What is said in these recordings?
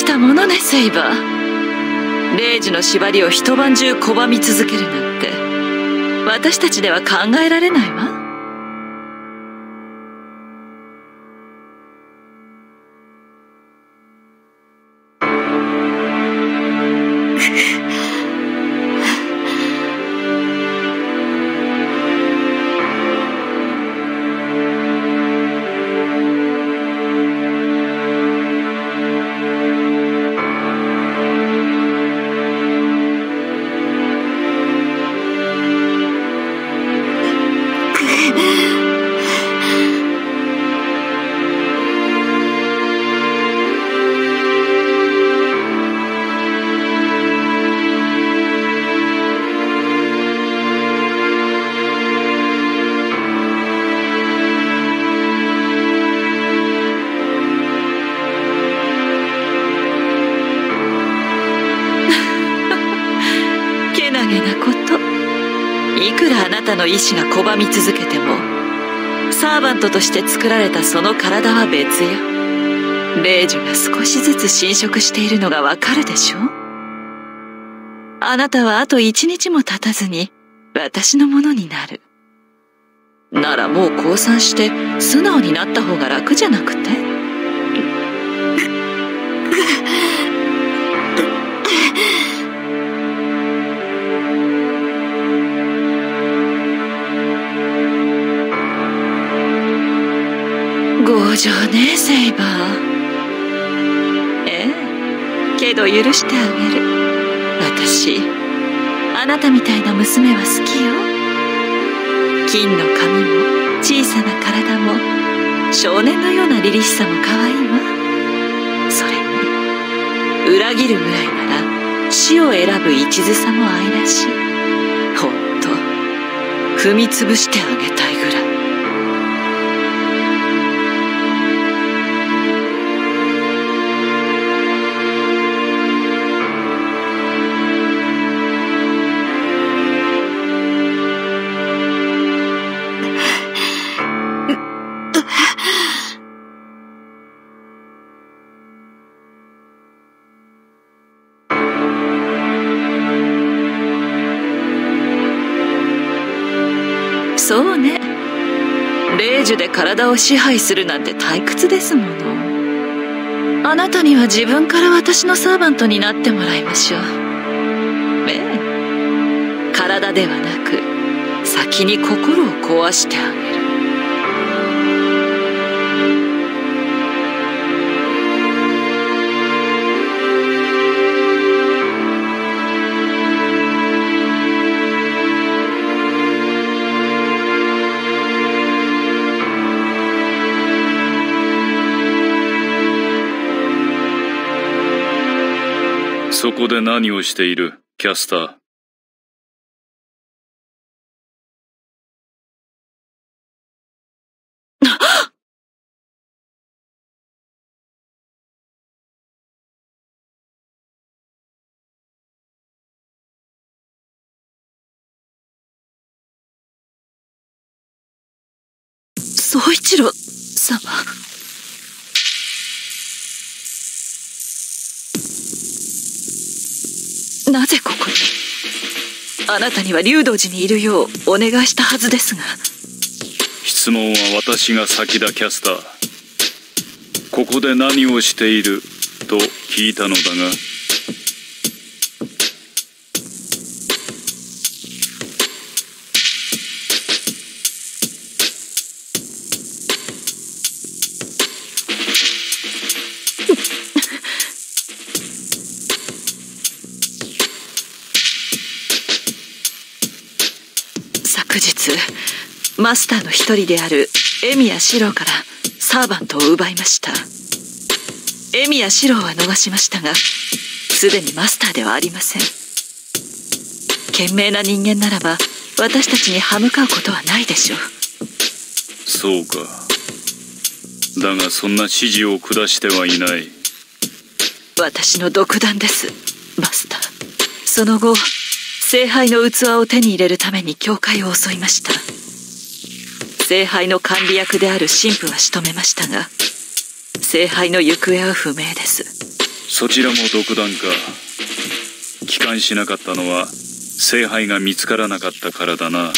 したものね、セイバー。レイジの縛りを一晩中拒み続けるなんて、私たちでは考えられないわ。いくらあなたの意志が拒み続けても、サーバントとして作られたその体は別よ。レイジュが少しずつ侵食しているのがわかるでしょ。あなたはあと一日も経たずに私のものになる。ならもう降参して素直になった方が楽じゃなくて？強情ね、セイバー。けど許してあげる。私、あなたみたいな娘は好きよ。金の髪も小さな体も少年のような凛々しさも可愛いわ。それに裏切るぐらいなら死を選ぶ一途さも愛らしい。ほんと踏みつぶしてあげたいぐらい。そうね。レイジュで体を支配するなんて退屈ですもの。あなたには自分から私のサーバントになってもらいましょう。体ではなく先に心を壊してあげる。 そこで何をしている、キャスター。 宗一郎様。なぜここに？あなたには竜道寺にいるようお願いしたはずですが。 質問は私が先だ、キャスター。ここで何をしていると聞いたのだが。 昨日マスターの一人であるエミヤシローからサーバントを奪いました。エミヤシローは逃しましたが、すでにマスターではありません。賢明な人間ならば私たちに歯向かうことはないでしょう。 そうか。だがそんな指示を下してはいない。 私の独断です、マスター。その後聖杯の器を手に入れるために教会を襲いました。聖杯の管理役である神父は仕留めましたが、聖杯の行方は不明です。 そちらも独断か。帰還しなかったのは聖杯が見つからなかったからだな。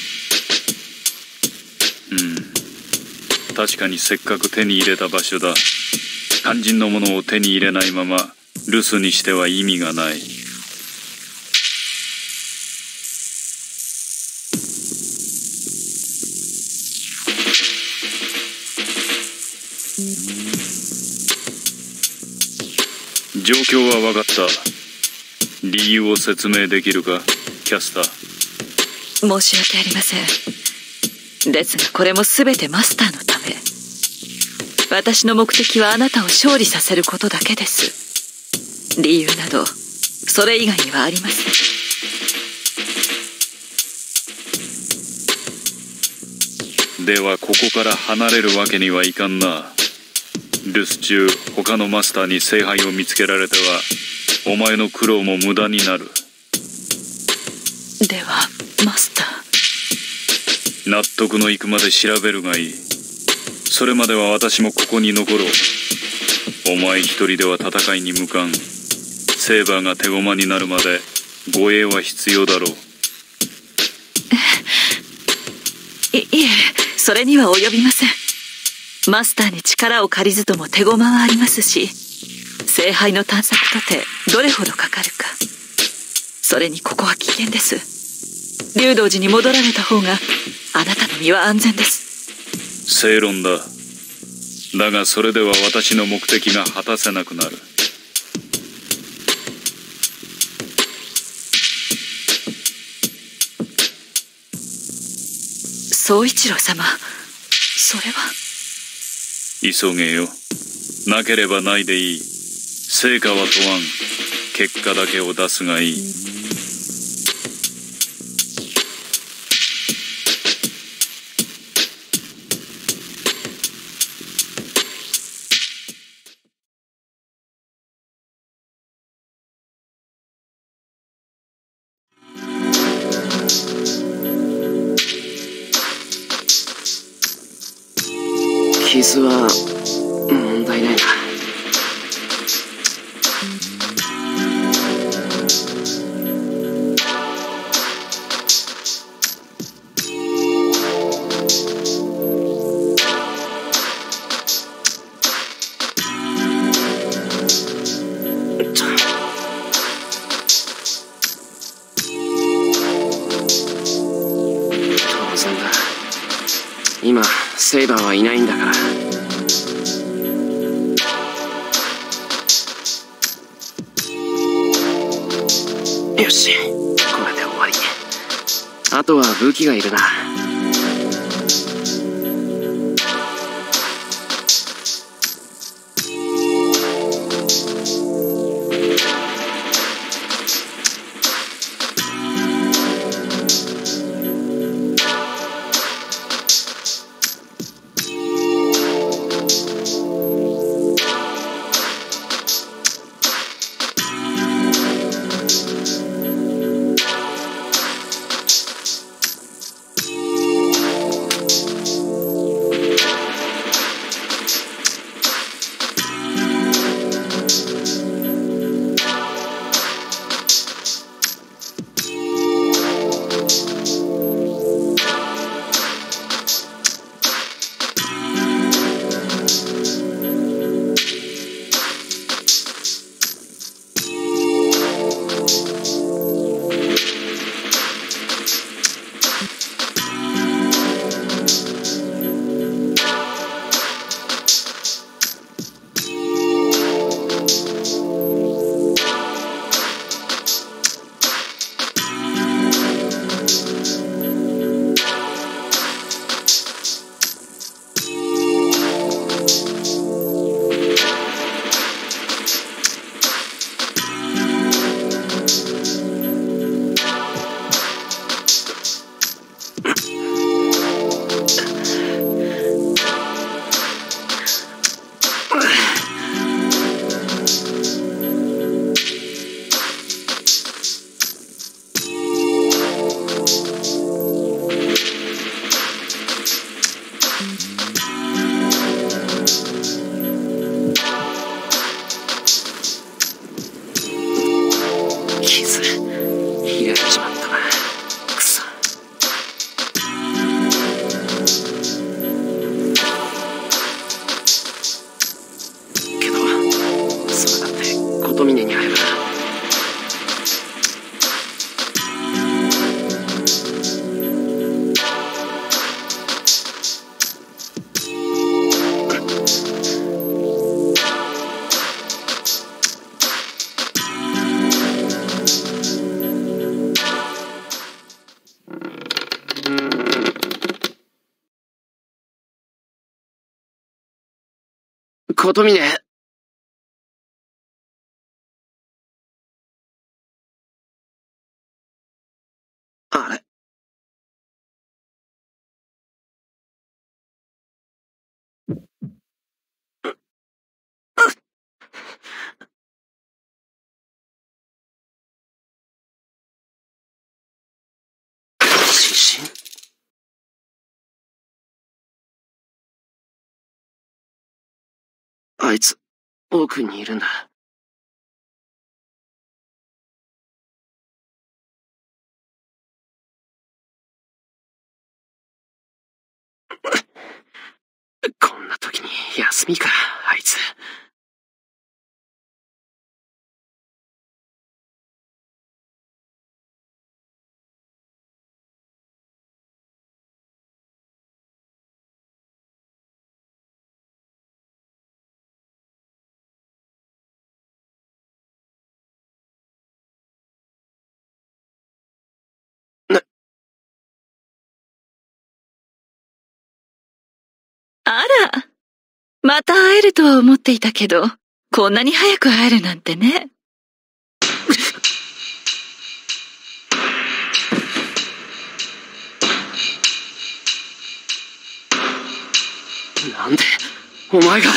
確かにせっかく手に入れた場所だ。肝心のものを手に入れないまま留守にしては意味がない。状況は分かった。理由を説明できるか、キャスター。 申し訳ありません。ですがこれも全てマスターのため。私の目的はあなたを勝利させることだけです。理由などそれ以外にはありません。 ではここから離れるわけにはいかんな。留守中他のマスターに聖杯を見つけられてはお前の苦労も無駄になる。 ではマスター、 納得のいくまで調べるがいい。それまでは私もここに残ろう。お前一人では戦いに向かん。セーバーが手駒になるまで護衛は必要だろう。 いえ、それには及びません。マスターに力を借りずとも手駒はありますし、聖杯の探索とてどれほどかかるか。それにここは危険です。竜道寺に戻られた方があなたの身は安全です。 正論だ。だがそれでは私の目的が果たせなくなる。 宗一郎様、それは。 急げよ。なければないでいい。成果は問わん。結果だけを出すがいい。 傷は問題ないな。当然だ。今セイバーはいないんだから。よし、これで終わり。あとは武器がいるな。 琴峰。あれ。地震？あいつ、奥にいるんだ。こんな時に休みか、あいつ。 あら、また会えるとは思っていたけど、こんなに早く会えるなんてね。 なんで、お前が。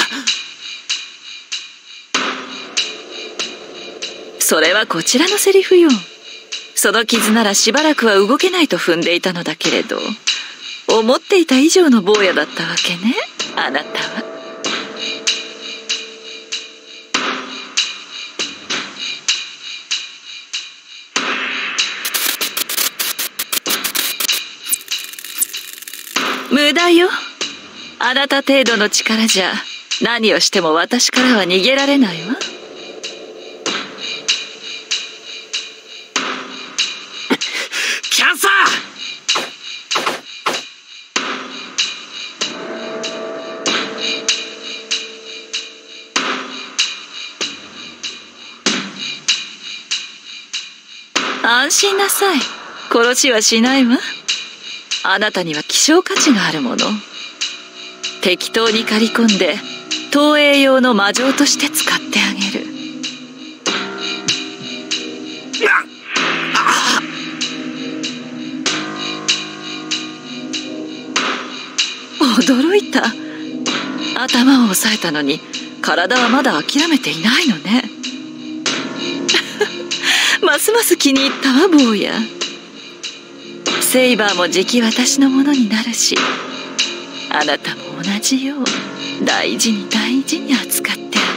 それはこちらのセリフよ。その傷ならしばらくは動けないと踏んでいたのだけれど、思っていた以上の坊やだったわけね、あなたは。無駄よ。あなた程度の力じゃ何をしても私からは逃げられないわ。 キャンサー！ 安心なさい。殺しはしないわ。あなたには希少価値があるもの。適当に刈り込んで投影用の魔杖として使ってあげる。驚いた。頭を押さえたのに体はまだ諦めていないのね。ますます気に入ったわ、坊や。セイバーもじき私のものになるし、あなたも同じよう大事に大事に扱ってあげる。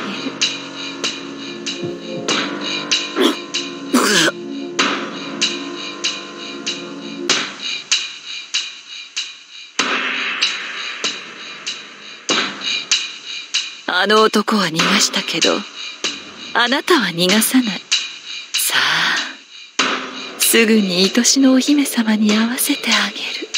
あの男は逃がしたけど、あなたは逃がさない。さあ、すぐに愛しのお姫様に会わせてあげる。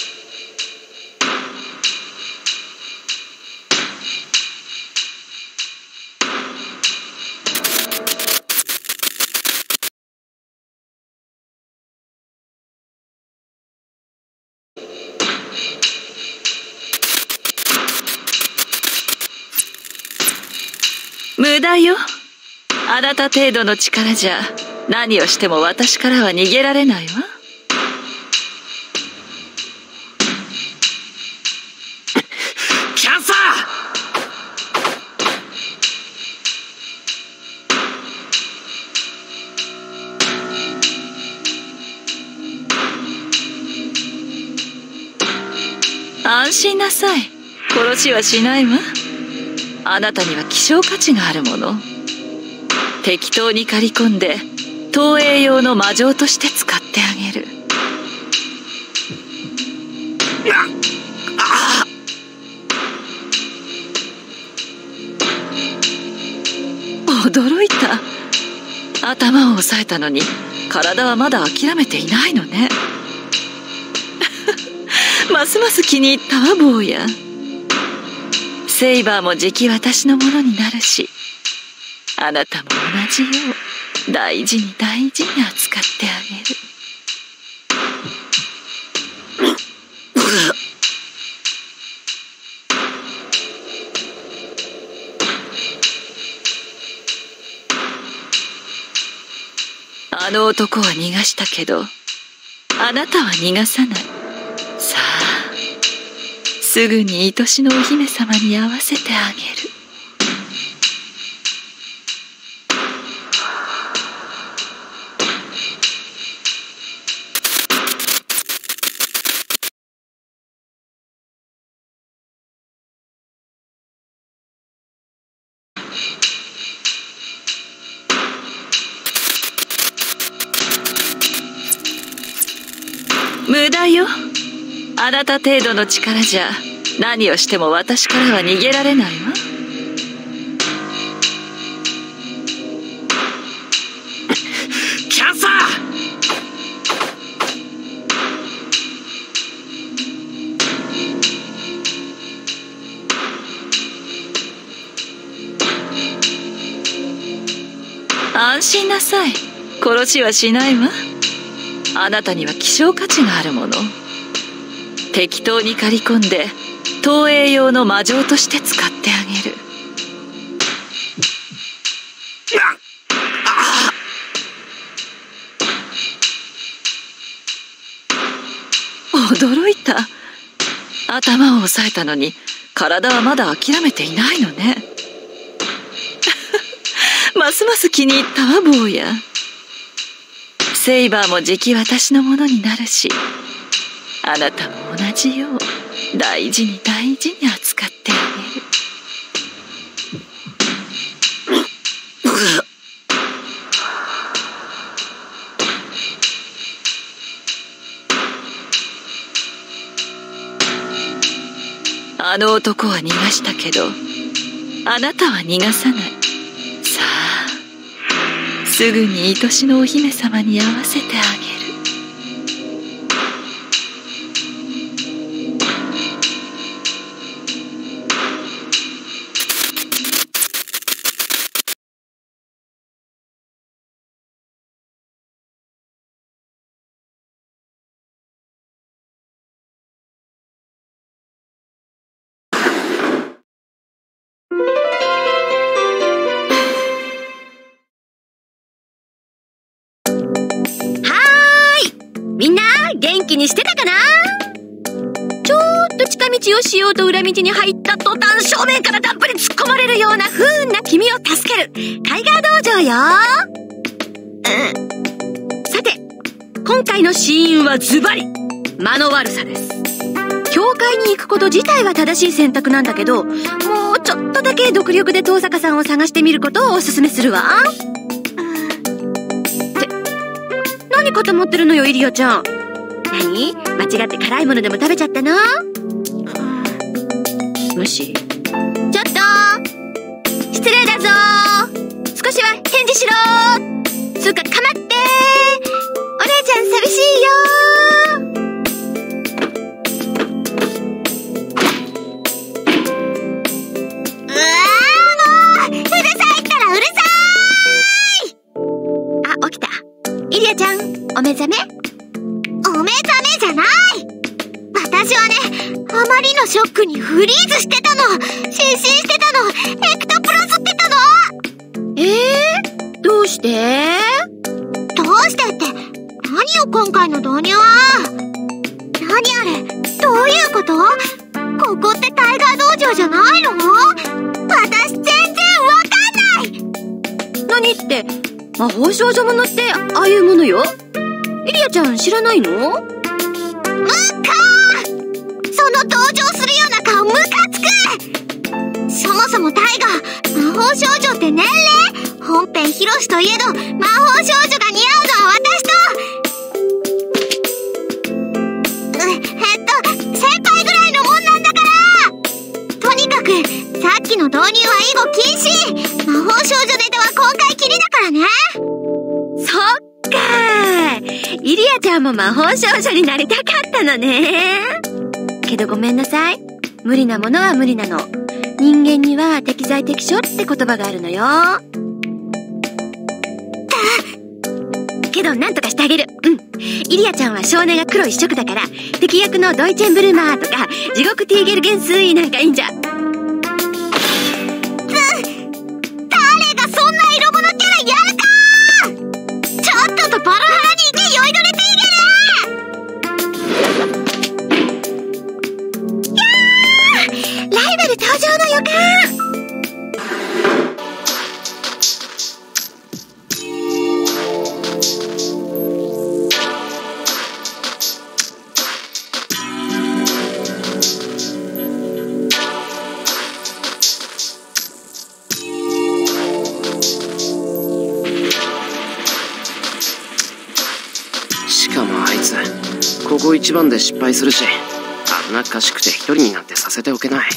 無駄よ。あなた程度の力じゃ何をしても私からは逃げられないわ。 キャンサー！安心なさい。殺しはしないわ。あなたには希少価値があるもの。適当に刈り込んで投影用の魔杖として使ってあげる。驚いた。頭を押さえたのに体はまだ諦めていないのね。ますます気に入ったわ、坊や。セイバーもじき私のものになるし、あなたも同じよう大事に大事に扱ってあげる。 あの男は逃がしたけど、あなたは逃がさない。さあ、すぐに愛しのお姫様に会わせてあげる。無駄よ。あなた程度の力じゃ何をしても私からは逃げられないわ。 キャンサー！ 安心なさい。殺しはしないわ。あなたには希少価値があるもの。適当に刈り込んで投影用の魔杖として使ってあげる。驚いた。頭を押さえたのに体はまだ諦めていないのね。ますます気に入ったわ、坊や。セイバーもじき私のものになるし、あなたも同じよう大事に大事に扱ってあげる。あの男は逃がしたけど、あなたは逃がさない。さあ、すぐに愛しのお姫様に会わせてあげる。 みんな元気にしてたかな？ちょっと近道をしようと裏道に入った途端、正面からたっぷり突っ込まれるような不運な君を助けるタイガー道場よ。さて、今回の死因はズバリ間の悪さです。教会に行くこと自体は正しい選択なんだけど、もうちょっとだけ独力で遠坂さんを探してみることをお勧めするわ。何固まってるのよ、イリアちゃん。何？間違って辛いものでも食べちゃったの？無視。ちょっと失礼だぞ。少しは返事しろ。つうかかまって。お姉ちゃん寂しいよ。もううるさいったらうるさい。あ、起きた。イリアちゃん、お目覚め？お目覚めじゃない。私はね、あまりのショックにフリーズしてたの。失神してたの。エクトプラスってたの。どうして？どうしてって、何よ今回の導入は。何あれ、どういうこと？ここってタイガー道場じゃないの？私全然わかんない。何って、魔法少女ものってああいうものよ。イリアちゃん知らないの？ムカー！その同情するような顔ムカつく！そもそもタイガー、魔法少女って年齢？本編ヒロシといえど魔法少女が似合うのは私と先輩ぐらいのもんなんだから。とにかくさっきの導入は以後禁止。魔法少女ネタは今回きりだからね。そっかー、イリアちゃんも魔法少女になりたかったのね。けどごめんなさい、無理なものは無理なの。人間には適材適所って言葉があるのよ。けどなんとかしてあげる。イリアちゃんは少年が黒一色だから、敵役のドイチェンブルマーとか地獄ティーゲルゲンスイなんかいいんじゃ。誰がそんな色物キャラやるか。ちょっととポ一番で失敗するし、危なっかしくて一人になんてさせておけない。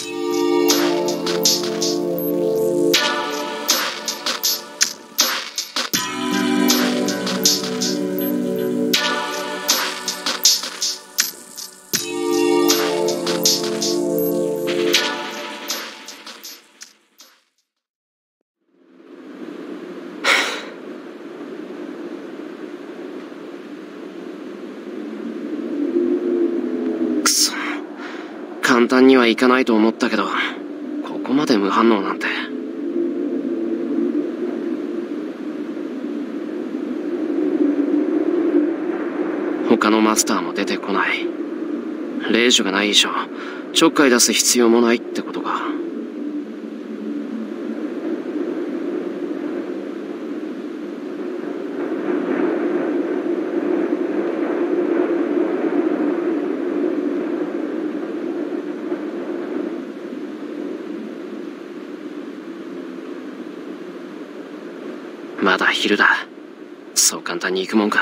簡単にはいかないと思ったけど、ここまで無反応なんて。他のマスターも出てこない。令状がない以上、ちょっかい出す必要もないってことか。まだ昼だ。そう簡単に行くもんか。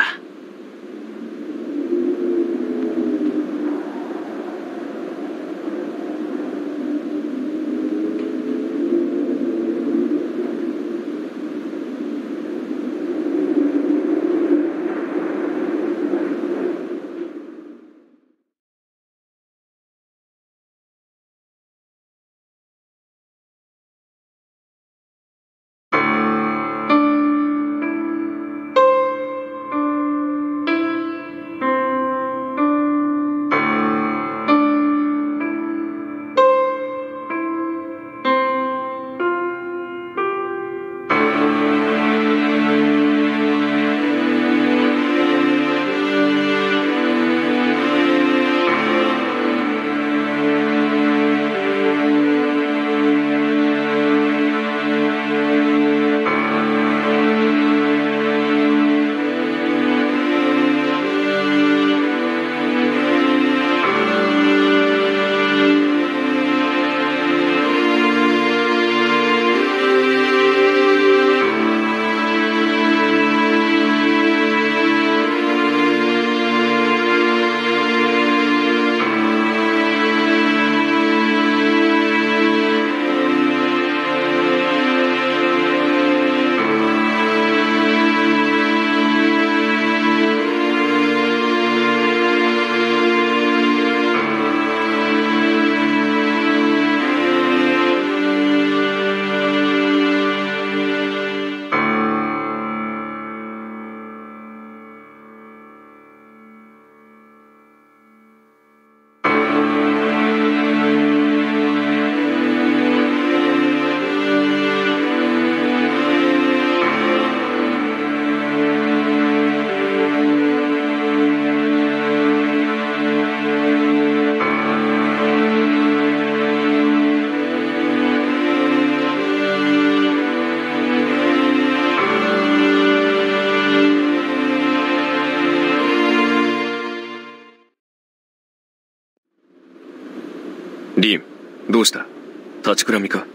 リン、どうした？立ちくらみか？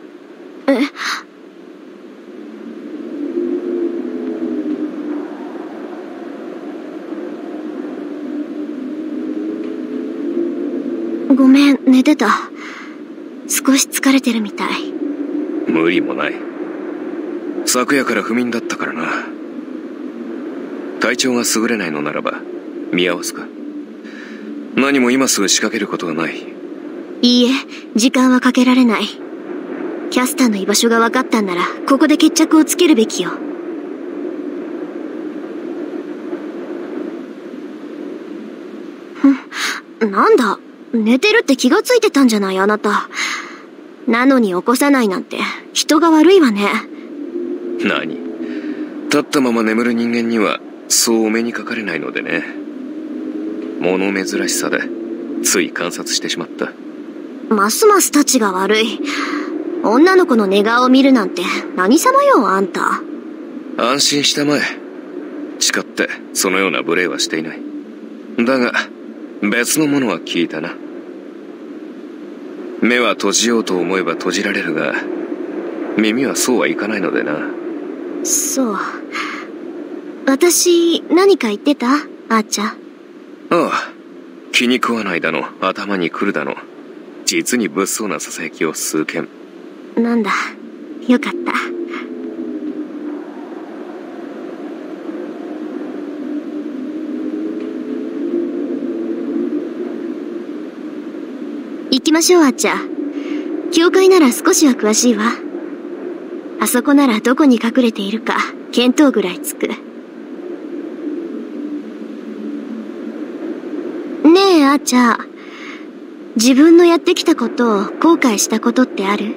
ごめん、寝てた。少し疲れてるみたい。 無理もない。昨夜から不眠だったからな。体調が優れないのならば見合わすか。何も今すぐ仕掛けることはない。 いいえ、時間はかけられない。キャスターの居場所が分かったんなら、ここで決着をつけるべきよ。なんだ、寝てるって気がついてたんじゃない、あなた。なのに起こさないなんて、人が悪いわね。 何？立ったまま眠る人間には、そうお目にかかれないのでね。物珍しさで、つい観察してしまった。 ますますたちが悪い。女の子の寝顔を見るなんて何様よ、あんた。 安心したまえ。誓ってそのような無礼はしていない。だが別のものは聞いたな。目は閉じようと思えば閉じられるが、耳はそうはいかないのでな。 そう。私何か言ってた？あーちゃん。 ああ、 気に食わないだの、頭に来るだの、実に物騒な囁きを数件。 なんだ、よかった。行きましょう、あっちゃ。教会なら少しは詳しいわ。あそこならどこに隠れているか見当ぐらいつく。ねえ、あっちゃ。自分のやってきたことを後悔したことってある？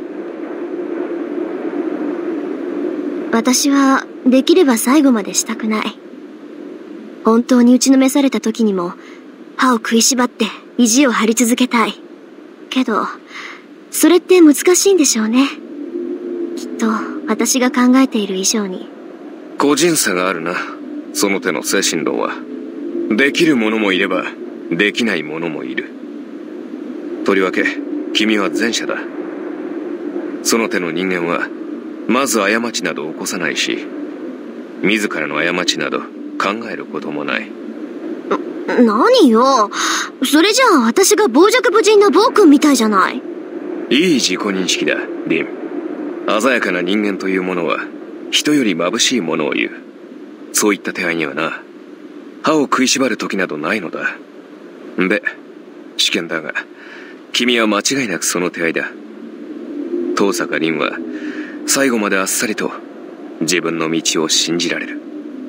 私はできれば最後までしたくない。本当に打ちのめされた時にも歯を食いしばって意地を張り続けたい。けど、それって難しいんでしょうね。きっと私が考えている以上に。 個人差があるな、その手の精神論は。できる者もいれば、できない者もいる。とりわけ、君は前者だ。その手の人間は、まず過ちなど起こさないし、自らの過ちなど考えることもない。 何よ。それじゃあ私が傍若無人な暴君みたいじゃない。 いい自己認識だ、リン。鮮やかな人間というものは、人より眩しいものを言う。そういった手合いにはな、歯を食いしばる時などないのだ。で、試験だが、君は間違いなくその手合いだ。遠坂凛は、最後まであっさりと、自分の道を信じられる。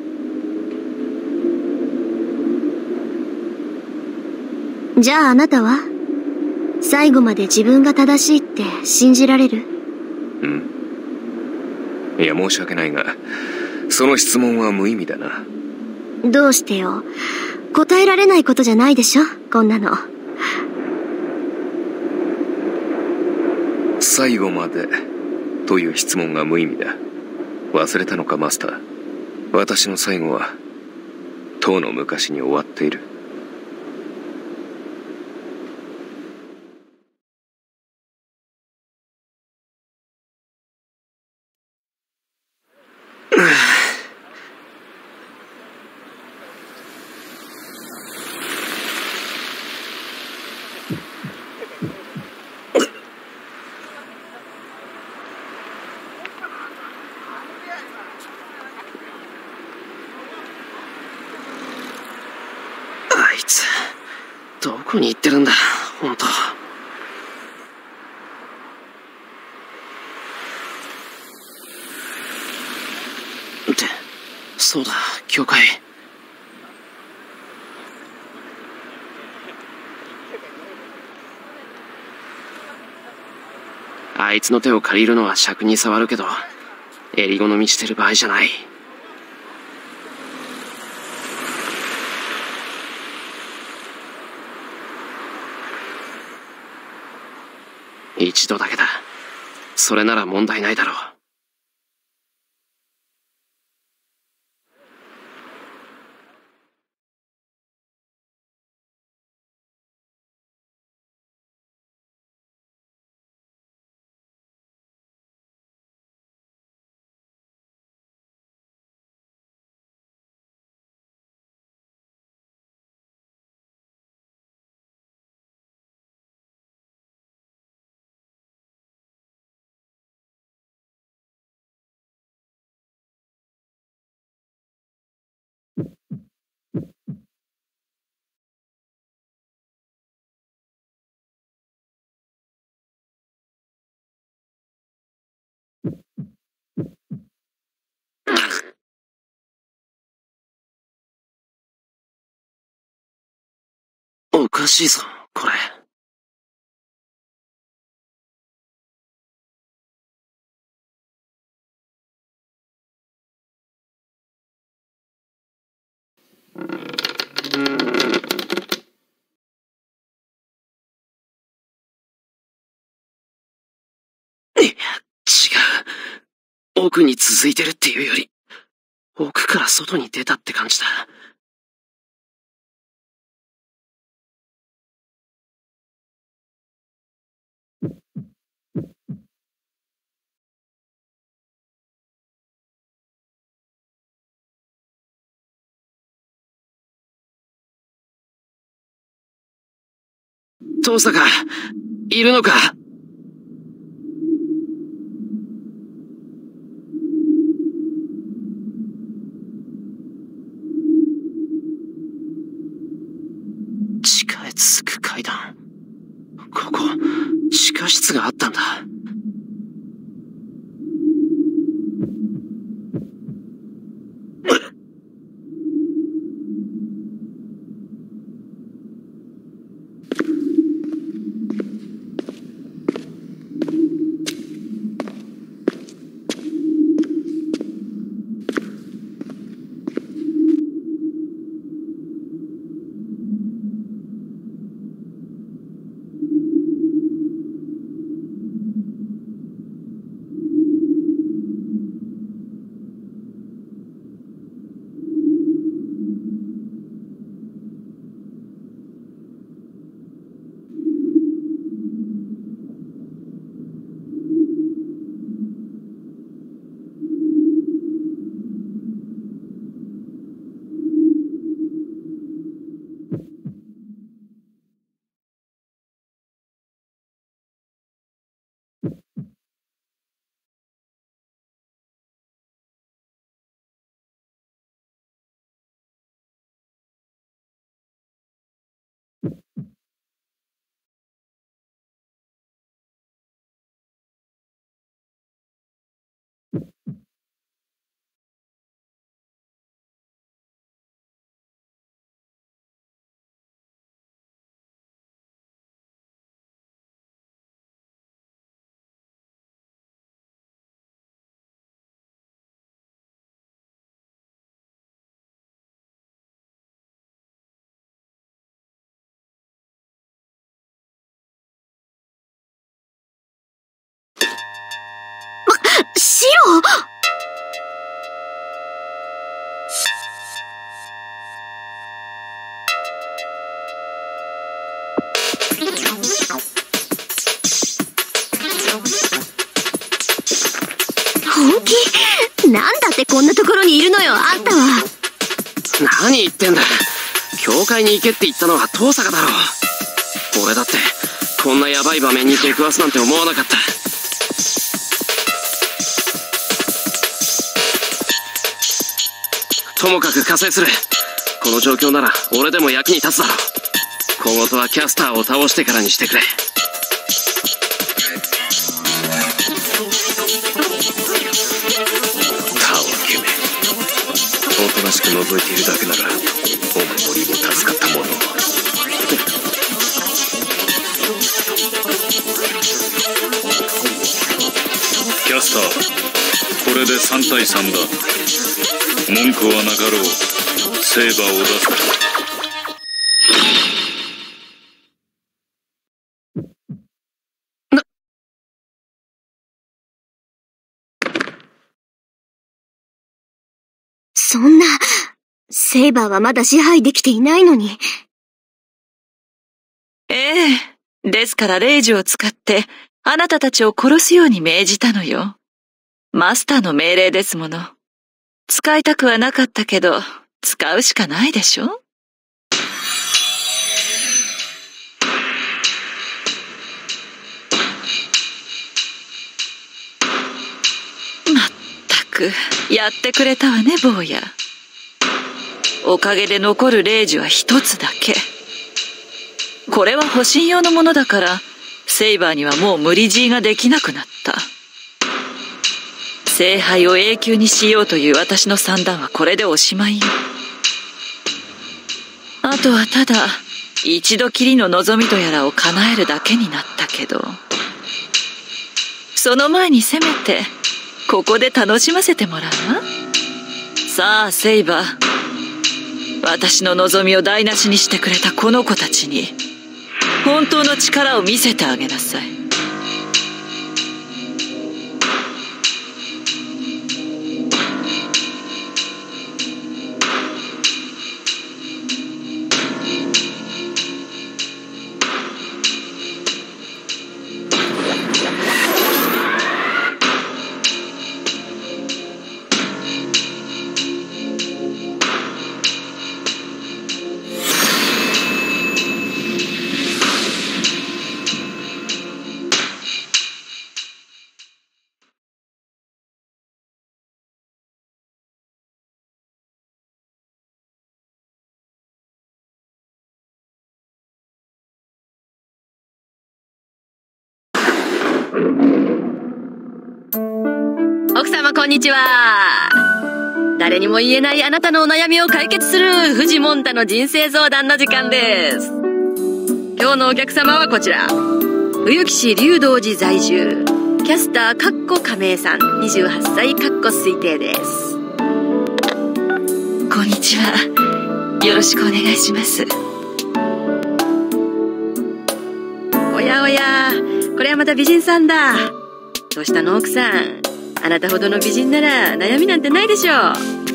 じゃああなたは？最後まで自分が正しいって信じられる？ うん。いや、申し訳ないが、その質問は無意味だな。 どうしてよ。答えられないことじゃないでしょ、こんなの。 最後までという質問が無意味だ。忘れたのか、マスター。私の最後は、とうの昔に終わっている。 あいつ、どこに行ってるんだ、ほんと。って、そうだ、教会。あいつの手を借りるのは尺に触るけど、襟好みしてる場合じゃない。一度だけだ。それなら問題ないだろう。おかしいぞ、これ。いや、違う。奥に続いてるっていうより、奥から外に出たって感じだ。 遠坂、いるのか？地下へ続く階段。ここ、地下室があったんだ。 シロ！本気？なんだってこんなところにいるのよ、あんたは。 何言ってんだ。教会に行けって言ったのは遠坂だろ。俺だってこんなヤバい場面に出くわすなんて思わなかった。ともかく加勢する。この状況なら俺でも役に立つだろう。小言はキャスターを倒してからにしてくれ。 おとなしく覗いているだけならお守りも助かったもの。 キャスター、これで3対3だ。文句はなかろう。セーバーを出す。 そんな、セイバーはまだ支配できていないのに。 ええ。ですからレイジを使って、あなたたちを殺すように命じたのよ。マスターの命令ですもの。使いたくはなかったけど、使うしかないでしょ？まったく、やってくれたわね、坊や。おかげで残るレイジは一つだけ。これは保身用のものだから、セイバーにはもう無理強いができなくなった。聖杯を永久にしようという私の算段はこれでおしまいよ。あとはただ、一度きりの望みとやらを叶えるだけになったけど、その前にせめて、ここで楽しませてもらうわ。さあ、セイバー。私の望みを台無しにしてくれたこの子たちに、本当の力を見せてあげなさい。 奥様こんにちは。誰にも言えないあなたのお悩みを解決するフジモンタの人生相談の時間です。今日のお客様はこちら、冬木市龍道寺在住キャスター亀井さん、28歳推定です。 こんにちは。よろしくお願いします。 おやおや、これはまた美人さんだ。どうしたの奥さん。あなたほどの美人なら悩みなんてないでしょう。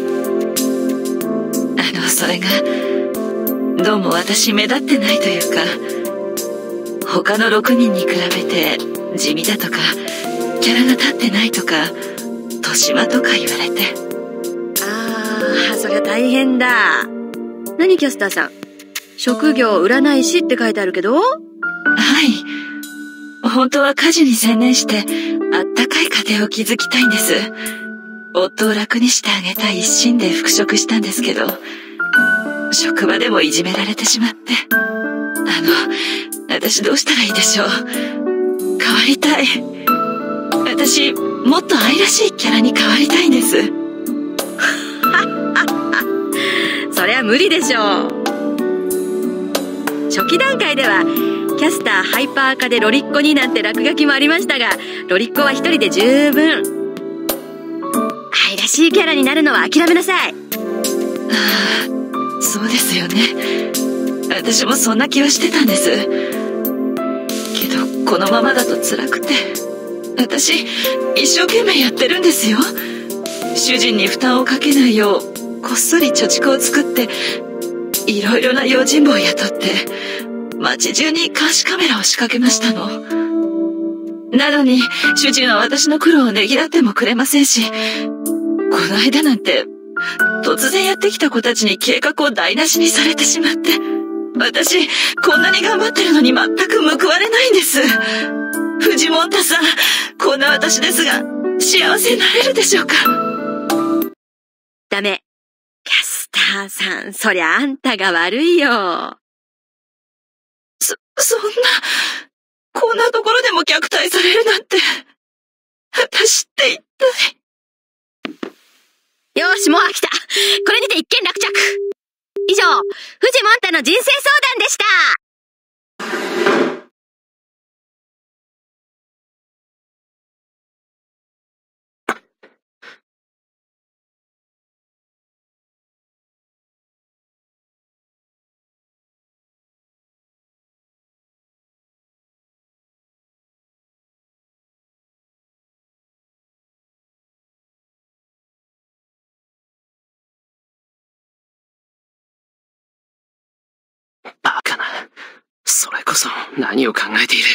それがどうも私目立ってないというか、他の6人に比べて地味だとかキャラが立ってないとか年間とか言われて。 そりゃ大変だ。何キャスターさん、職業占い師って書いてあるけど。 はい、本当は家事に専念してあったかい家庭を築きたいんです。夫を楽にしてあげたい一心で復職したんですけど、職場でもいじめられてしまって。私どうしたらいいでしょう。変わりたい。私もっと愛らしいキャラに変わりたいんです。 そりゃ無理でしょう。初期段階ではキャスターハイパー化でロリッコになんて落書きもありましたが、ロリッコは一人で十分。愛らしいキャラになるのは諦めなさい。 そうですよね。私もそんな気はしてたんですけど、このままだと辛くて。私一生懸命やってるんですよ。主人に負担をかけないようこっそり貯蓄を作って、いろいろな用心棒を雇って街中に監視カメラを仕掛けましたの。なのに主人は私の苦労をねぎらってもくれませんし、この間なんて突然やってきた子たちに計画を台無しにされてしまって、私こんなに頑張ってるのに全く報われないんです。藤本さん、こんな私ですが幸せになれるでしょうか。 ダメ。キャスターさん、そりゃあんたが悪いよ。 そんな、こんなところでも虐待されるなんて、私って一体。 よし、もう飽きた。これにて一件落着。以上、フジモンタの人生相談でした。 バカな。それこそ何を考えている。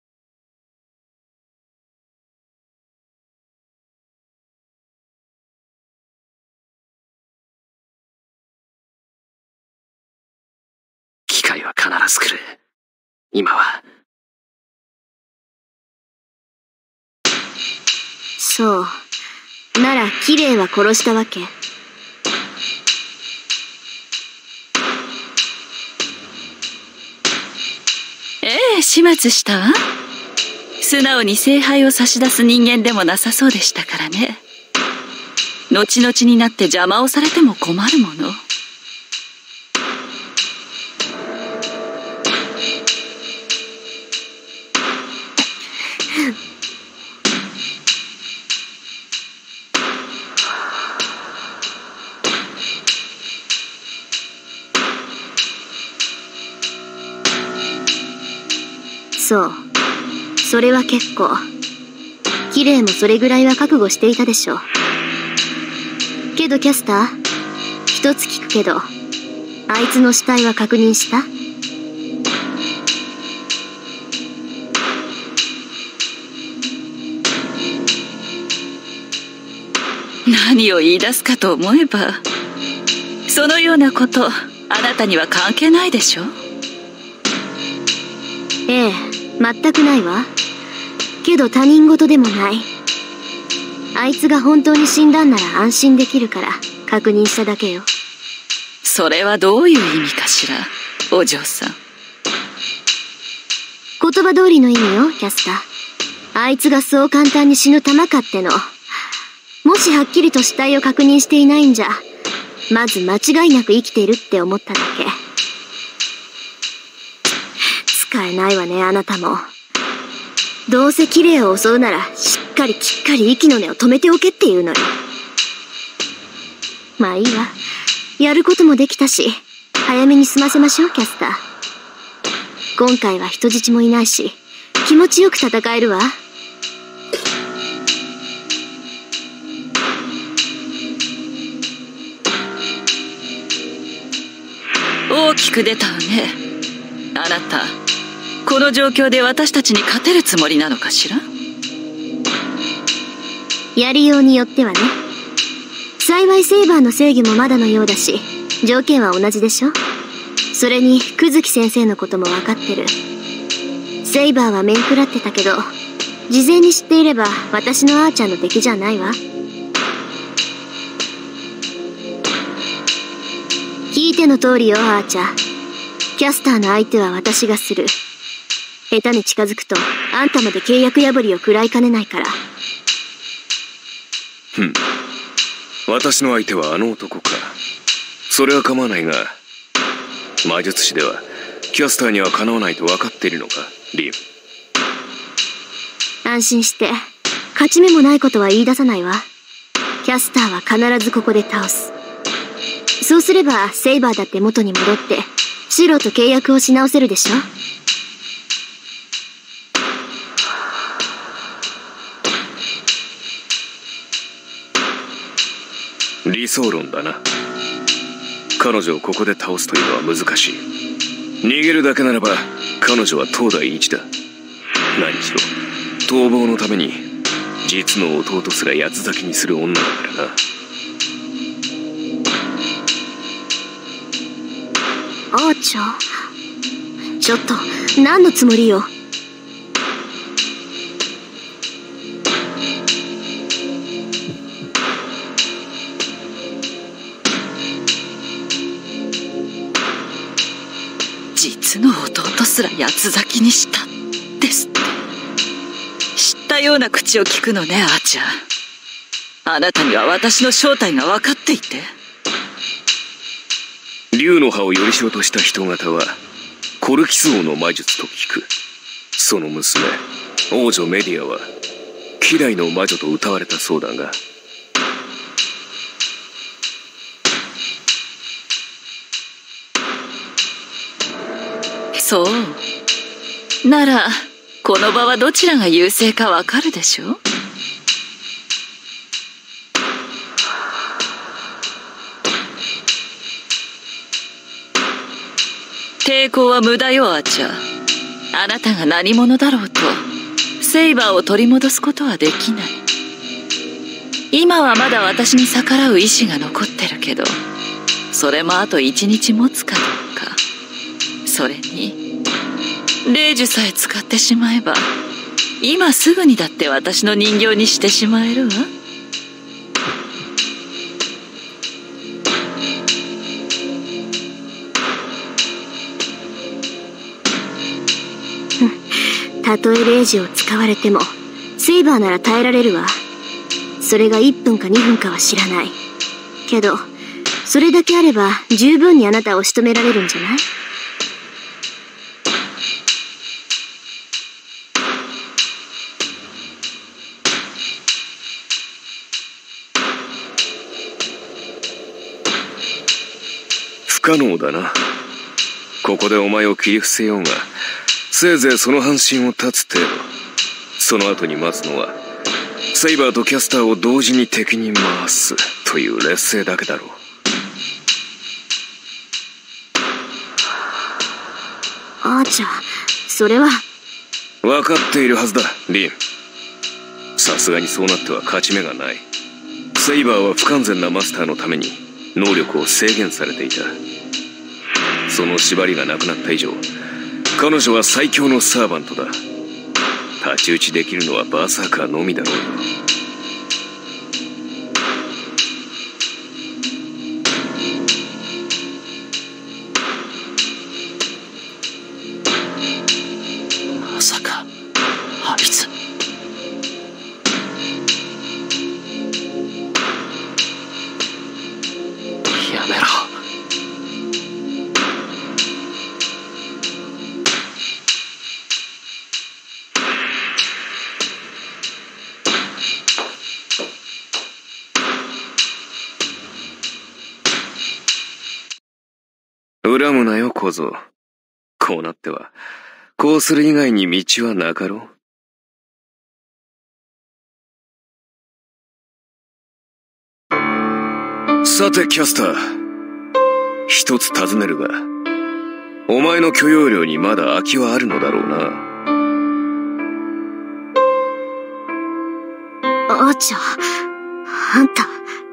機会は必ず来る。今は。 そう。なら、綺麗は殺したわけ。 始末したわ。素直に聖杯を差し出す人間でもなさそうでしたからね。後々になって邪魔をされても困るもの。 そう。それは結構。綺麗もそれぐらいは覚悟していたでしょう。けどキャスター、一つ聞くけど、あいつの死体は確認した？ 何を言い出すかと思えば、そのようなことあなたには関係ないでしょ。 ええ、全くないわ。けど他人事でもない。あいつが本当に死んだんなら安心できるから確認しただけよ。 それはどういう意味かしら、お嬢さん。 言葉通りの意味よ、キャスター。 あいつがそう簡単に死ぬ玉かっての。もしはっきりと死体を確認していないんじゃ、まず間違いなく生きているって思っただけ。使えないわね、あなたも。どうせ綺麗を襲うなら、しっかり息の根を止めておけっていうのよ。まあいいわ。やることもできたし、早めに済ませましょう、キャスター。今回は人質もいないし、気持ちよく戦えるわ。 大きく出たわね。あなた、この状況で私たちに勝てるつもりなのかしら？ やりようによってはね。幸いセイバーの正義もまだのようだし、条件は同じでしょ。それに、久月先生のことも分かってる。セイバーは面食らってたけど、事前に知っていれば私のあーちゃんの敵じゃないわ。聞いての通りよ、あーちゃん。キャスターの相手は私がする。下手に近づくと、あんたまで契約破りを食らいかねないから。 私の相手はあの男か。それは構わないが、魔術師ではキャスターにはかなわないと分かっているのか、リン。 安心して、勝ち目もないことは言い出さないわ。キャスターは必ずここで倒す。そうすればセイバーだって元に戻ってシロと契約をし直せるでしょ。 理想論だな。彼女をここで倒すというのは難しい。逃げるだけならば彼女は東大一だ。何しろ逃亡のために実の弟すら八つ咲きにする女だからな。 あーちゃん、ちょっと何のつもりよ。 実の弟すら八つ咲きにしたですって。知ったような口を聞くのね、あーちゃん。あなたには私の正体が分かっていて。 竜の葉をよりしようとした人型はコルキス王の魔術と聞く。その娘王女メディアは希代の魔女と謳われたそうだが、 そうならこの場はどちらが優勢かわかるでしょ。抵抗は無駄よ、アーチャー。あなたが何者だろうとセイバーを取り戻すことはできない。今はまだ私に逆らう意志が残ってるけど、それもあと1日持つかどうか。それに霊樹さえ使ってしまえば今すぐにだって私の人形にしてしまえるわ。 たとえ霊樹を使われてもセイバーなら耐えられるわ。それが1分か2分かは知らないけど、それだけあれば十分にあなたを仕留められるんじゃない？ 不可能だな。ここでお前を切り伏せようが、せいぜいその半身を立つ程度。その後に待つのはセイバーとキャスターを同時に敵に回すという劣勢だけだろう。 あーちゃん、それは。 分かっているはずだ、リン。さすがにそうなっては勝ち目がない。セイバーは不完全なマスターのために能力を制限されていた。その縛りがなくなった以上、彼女は最強のサーバントだ。太刀打ちできるのはバーサーカーのみだろうよ。 まさかあいつ恨むなよ、小僧。こうなっては、こうする以外に道はなかろう。さて、キャスター。一つ尋ねるが、お前の許容量にまだ空きはあるのだろうな。 アーチャー、あんた。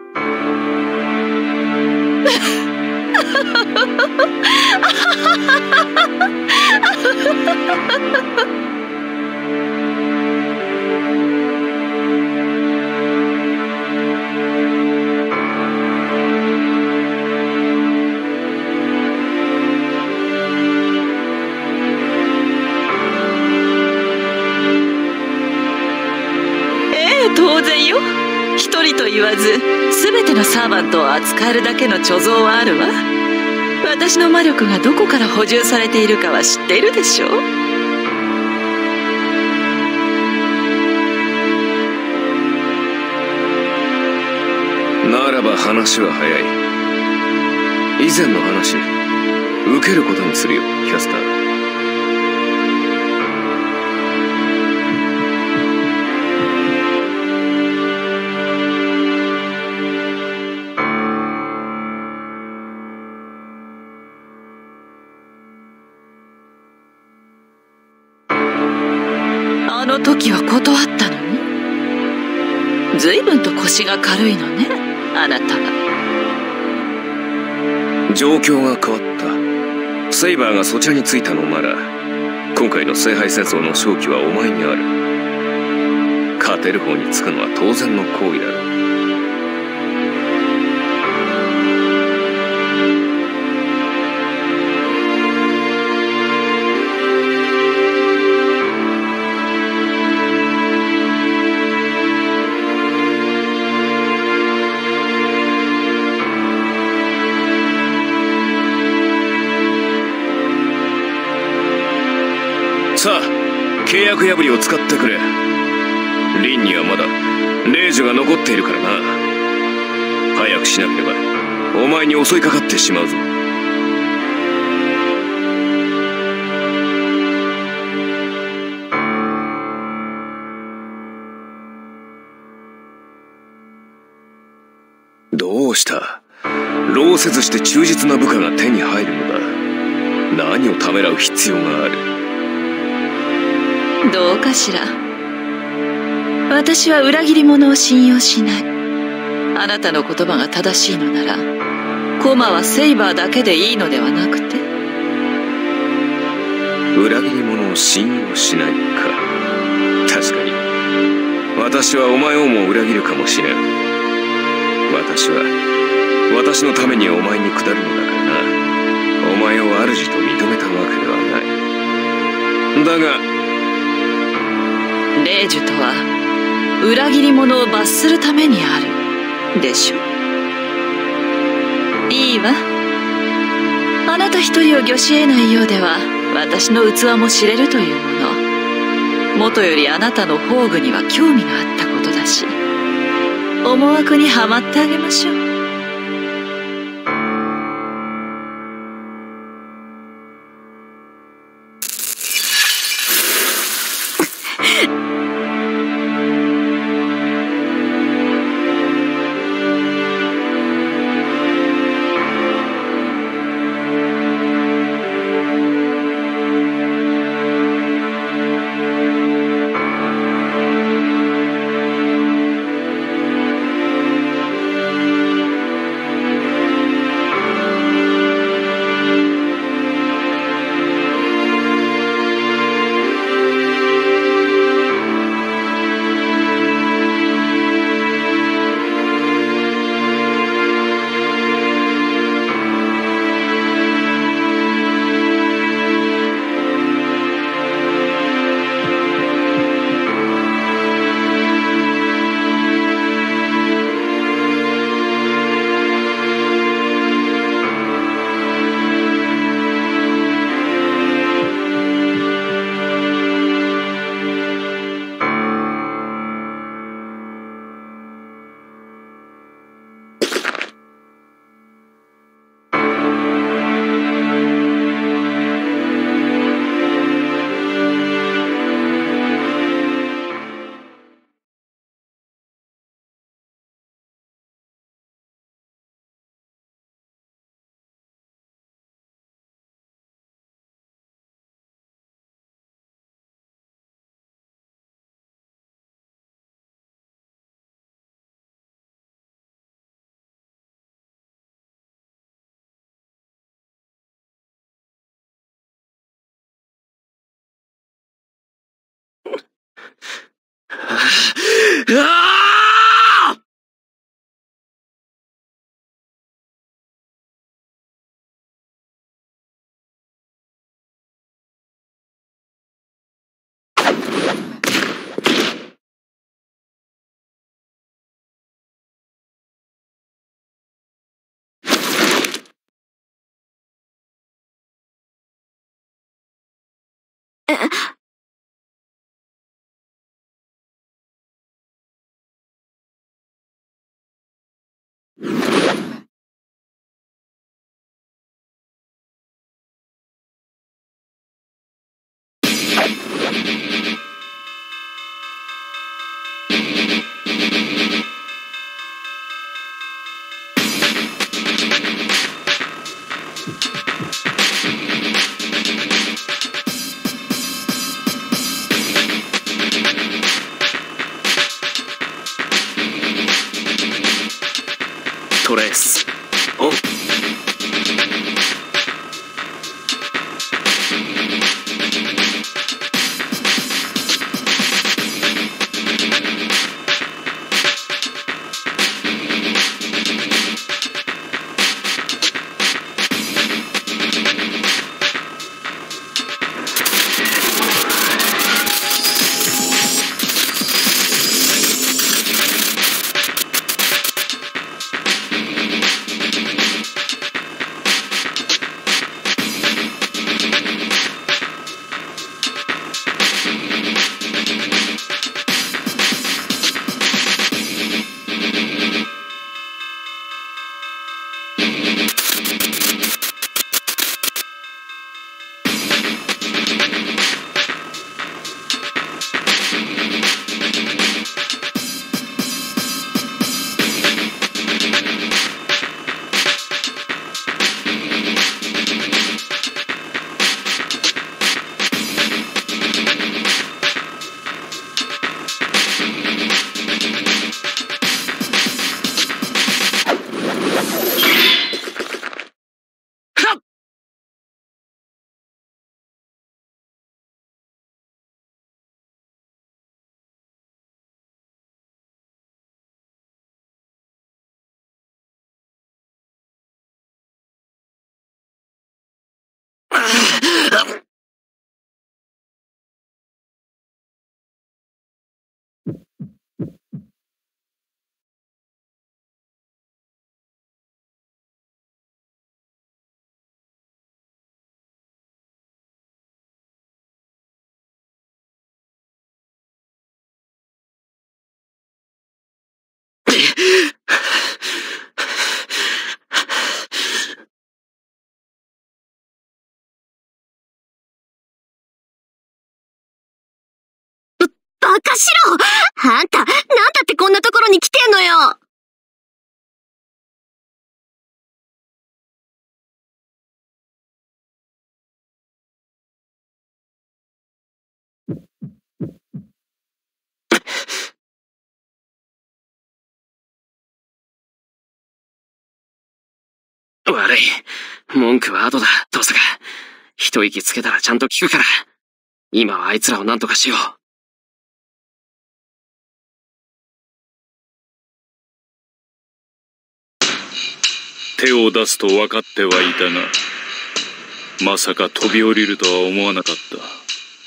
当然よ。一人と言わず全てのサーバントを扱えるだけの貯蔵はあるわ。私の魔力がどこから補充されているかは知っているでしょ。 ならば話は早い。以前の話受けることにするよ、キャスター。 あの時は断ったのに。随分と腰が軽いのね、あなたは。 状況が変わった。セイバーがそちらについたのなら、今回の聖杯戦争の勝機はお前にある。勝てる方につくのは当然の行為だろう。さあ、契約破りを使ってくれ。リンにはまだ霊樹が残っているからな。早くしなければお前に襲いかかってしまうぞ。どうした？労せずして忠実な部下が手に入るのだ。何をためらう必要がある？ どうかしら。私は裏切り者を信用しない。あなたの言葉が正しいのなら、コマはセイバーだけでいいのではなくて。 裏切り者を信用しないか。確かに私はお前をも裏切るかもしれん。私は私のためにお前に下るのだからな。お前を主と認めたわけではない。だが霊樹とは裏切り者を罰するためにあるでしょ。いいわ。あなた一人を御し得ないようでは私の器も知れるというもの。もとよりあなたの宝具には興味があったことだし、思惑にはまってあげましょう。 うわー！トレースオン。 バカしろ！あんた、なんだってこんなところに来てんのよ！ 悪い。文句は後だ、どうせか。一息つけたらちゃんと聞くから。今はあいつらを何とかしよう。 手を出すと分かってはいたが、まさか飛び降りるとは思わなかった。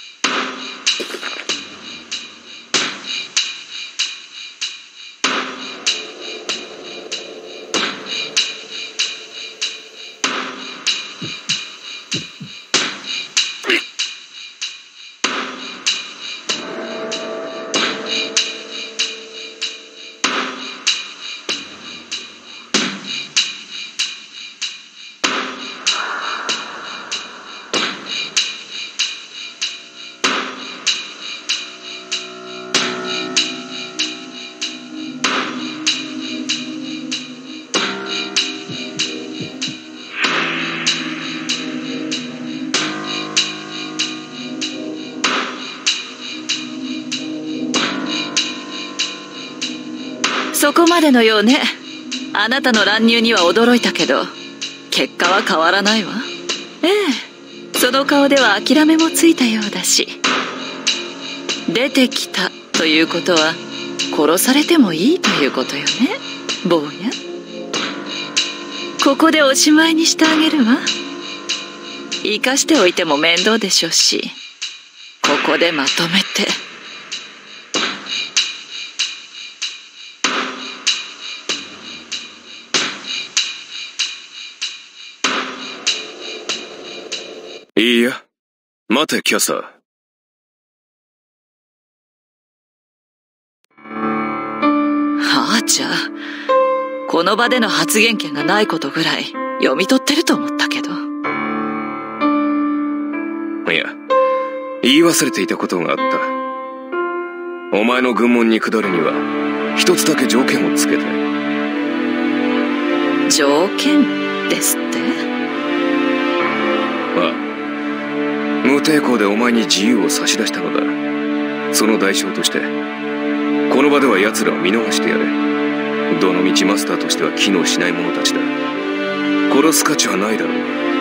そこまでのようね。あなたの乱入には驚いたけど、結果は変わらないわ。ええ、その顔では諦めもついたようだし。出てきたということは殺されてもいいということよね、坊や。ここでおしまいにしてあげるわ。生かしておいても面倒でしょうし、ここでまとめて。 いいや、待てキャサー。 はあ、じゃあこの場での発言権がないことぐらい読み取ってると思ったけど。 いや、言い忘れていたことがあった。お前の軍門に下るには一つだけ条件をつけたい。 条件ですって？ ああ、無抵抗でお前に自由を差し出したのだ。その代償としてこの場では奴らを見逃してやれ。どのみちマスターとしては機能しない者たちだ。殺す価値はないだろう。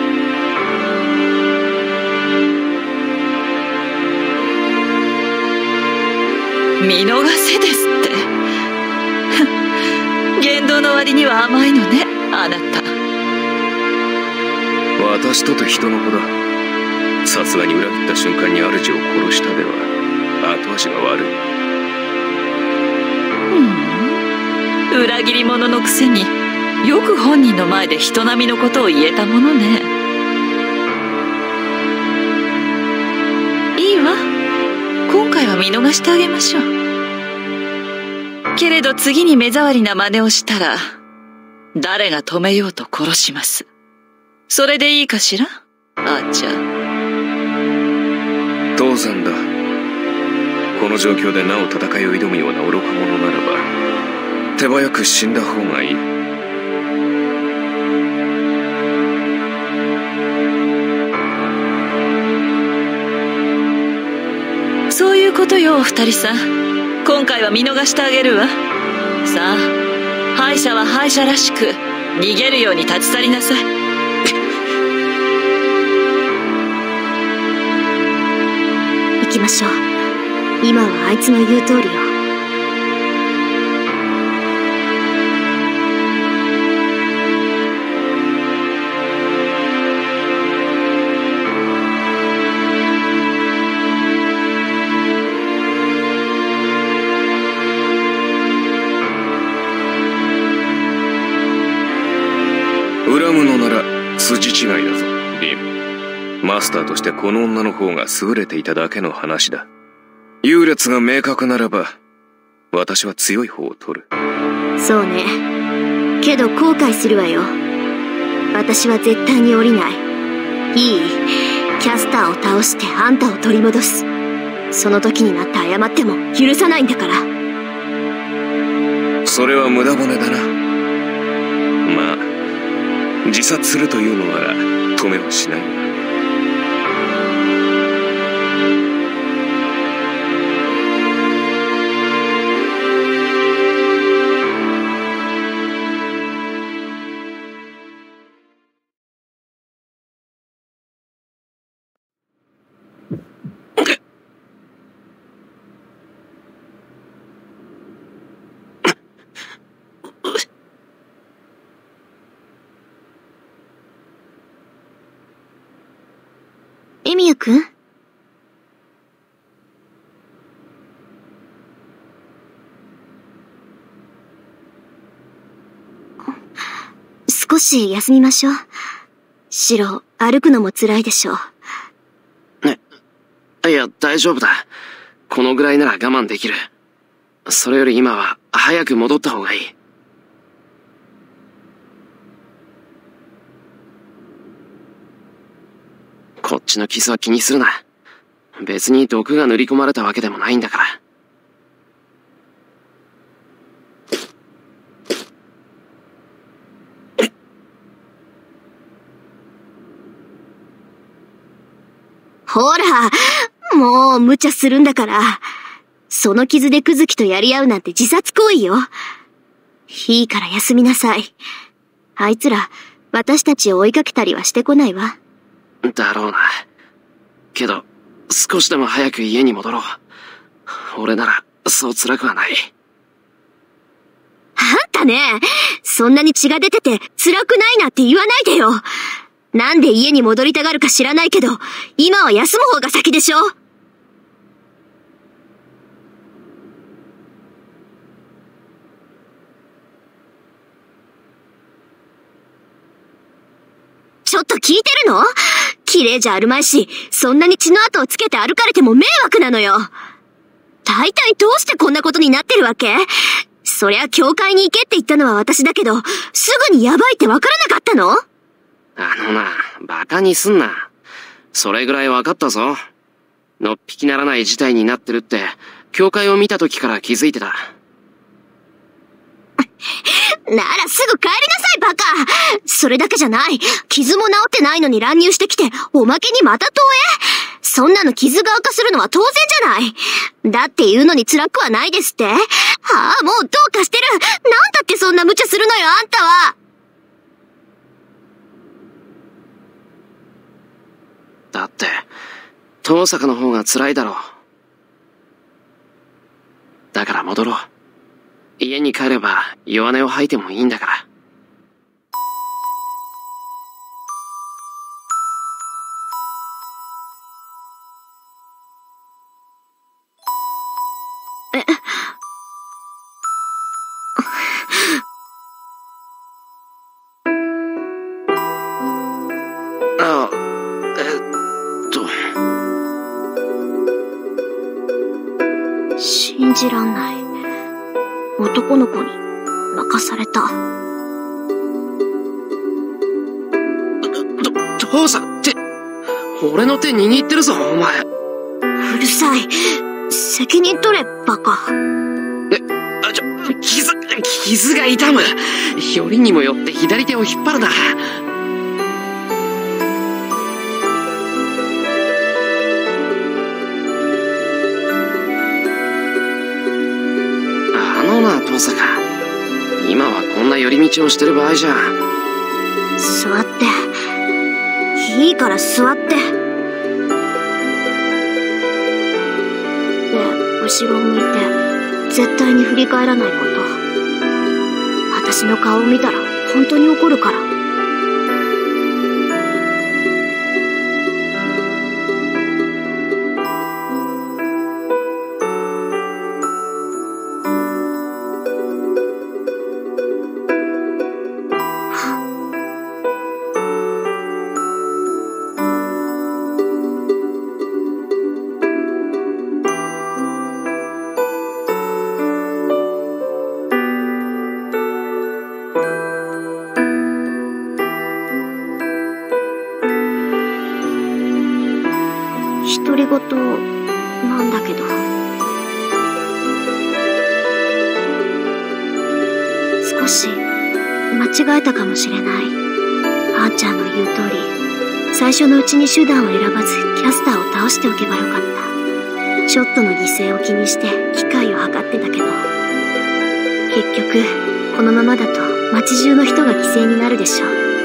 見逃せですって言動の割には甘いのね、あなた。 私とて人の子だ。さすがに裏切った瞬間に主を殺したでは後味が悪い。 裏切り者のくせによく本人の前で人並みのことを言えたものね。いいわ、今回は見逃してあげましょう。けれど次に目障りな真似をしたら誰が止めようと殺します。それでいいかしら、あーちゃん。 当然だ。この状況でなお戦いを挑むような愚か者ならば手早く死んだ方がいい。 そういうことよ、お二人さん。今回は見逃してあげるわ。さあ、敗者は敗者らしく逃げるように立ち去りなさい。 行きましょう。今はあいつの言う通りよ。 恨むのなら筋違いだぞ、リム。マスターとしてこの女の方が優れていただけの話だ。優劣が明確ならば私は強い方を取る。 そうね。けど後悔するわよ。私は絶対に降りない。いい？キャスターを倒してあんたを取り戻す。その時になって謝っても許さないんだから。 それは無駄骨だな。まあ自殺するというのなら止めはしないが。 エミヤくん？少し休みましょう。シロ、歩くのも辛いでしょう。 いや、大丈夫だ。このぐらいなら我慢できる。それより今は早く戻った方がいい。こっちの傷は気にするな。別に毒が塗り込まれたわけでもないんだから。 ほら、もう無茶するんだから。その傷でクズキとやり合うなんて自殺行為よ。いいから休みなさい。あいつら、私たちを追いかけたりはしてこないわ。 だろうな。けど、少しでも早く家に戻ろう。俺なら、そう辛くはない。 あんたね、そんなに血が出てて辛くないなって言わないでよ。なんで家に戻りたがるか知らないけど、今は休む方が先でしょ。ちょっと聞いてるの？綺麗じゃあるまいし、そんなに血の跡をつけて歩かれても迷惑なのよ。大体どうしてこんなことになってるわけ？そりゃ教会に行けって言ったのは私だけど、すぐにやばいってわからなかったの？ バカにすんな。それぐらいわかったぞ。のっぴきならない事態になってるって、教会を見た時から気づいてた。 ならすぐ帰りなさい、バカ！それだけじゃない。傷も治ってないのに乱入してきて、おまけにまた投影？そんなの傷が悪化するのは当然じゃない。だって言うのに辛くはないですって？ああ、もうどうかしてる。なんだってそんな無茶するのよ、あんたは。 だって、遠坂の方が辛いだろう。だから戻ろう。家に帰れば弱音を吐いてもいいんだから。 信じらんない。男の子に泣かされた。 父さんって、俺の手握ってるぞ、お前。 うるさい。責任取れ、バカ。 傷が痛む。よりにもよって左手を引っ張るな。遠坂、今はこんな寄り道をしてる場合じゃ。 座って。いいから座って。で、後ろを向いて、絶対に振り返らないこと。私の顔を見たら本当に怒るから。独り言なんだけど、少し間違えたかもしれない。あーちゃんの言う通り、最初のうちに手段を選ばずキャスターを倒しておけばよかった。ショットの犠牲を気にして機会を計ってたけど、結局このままだと街中の人が犠牲になるでしょう。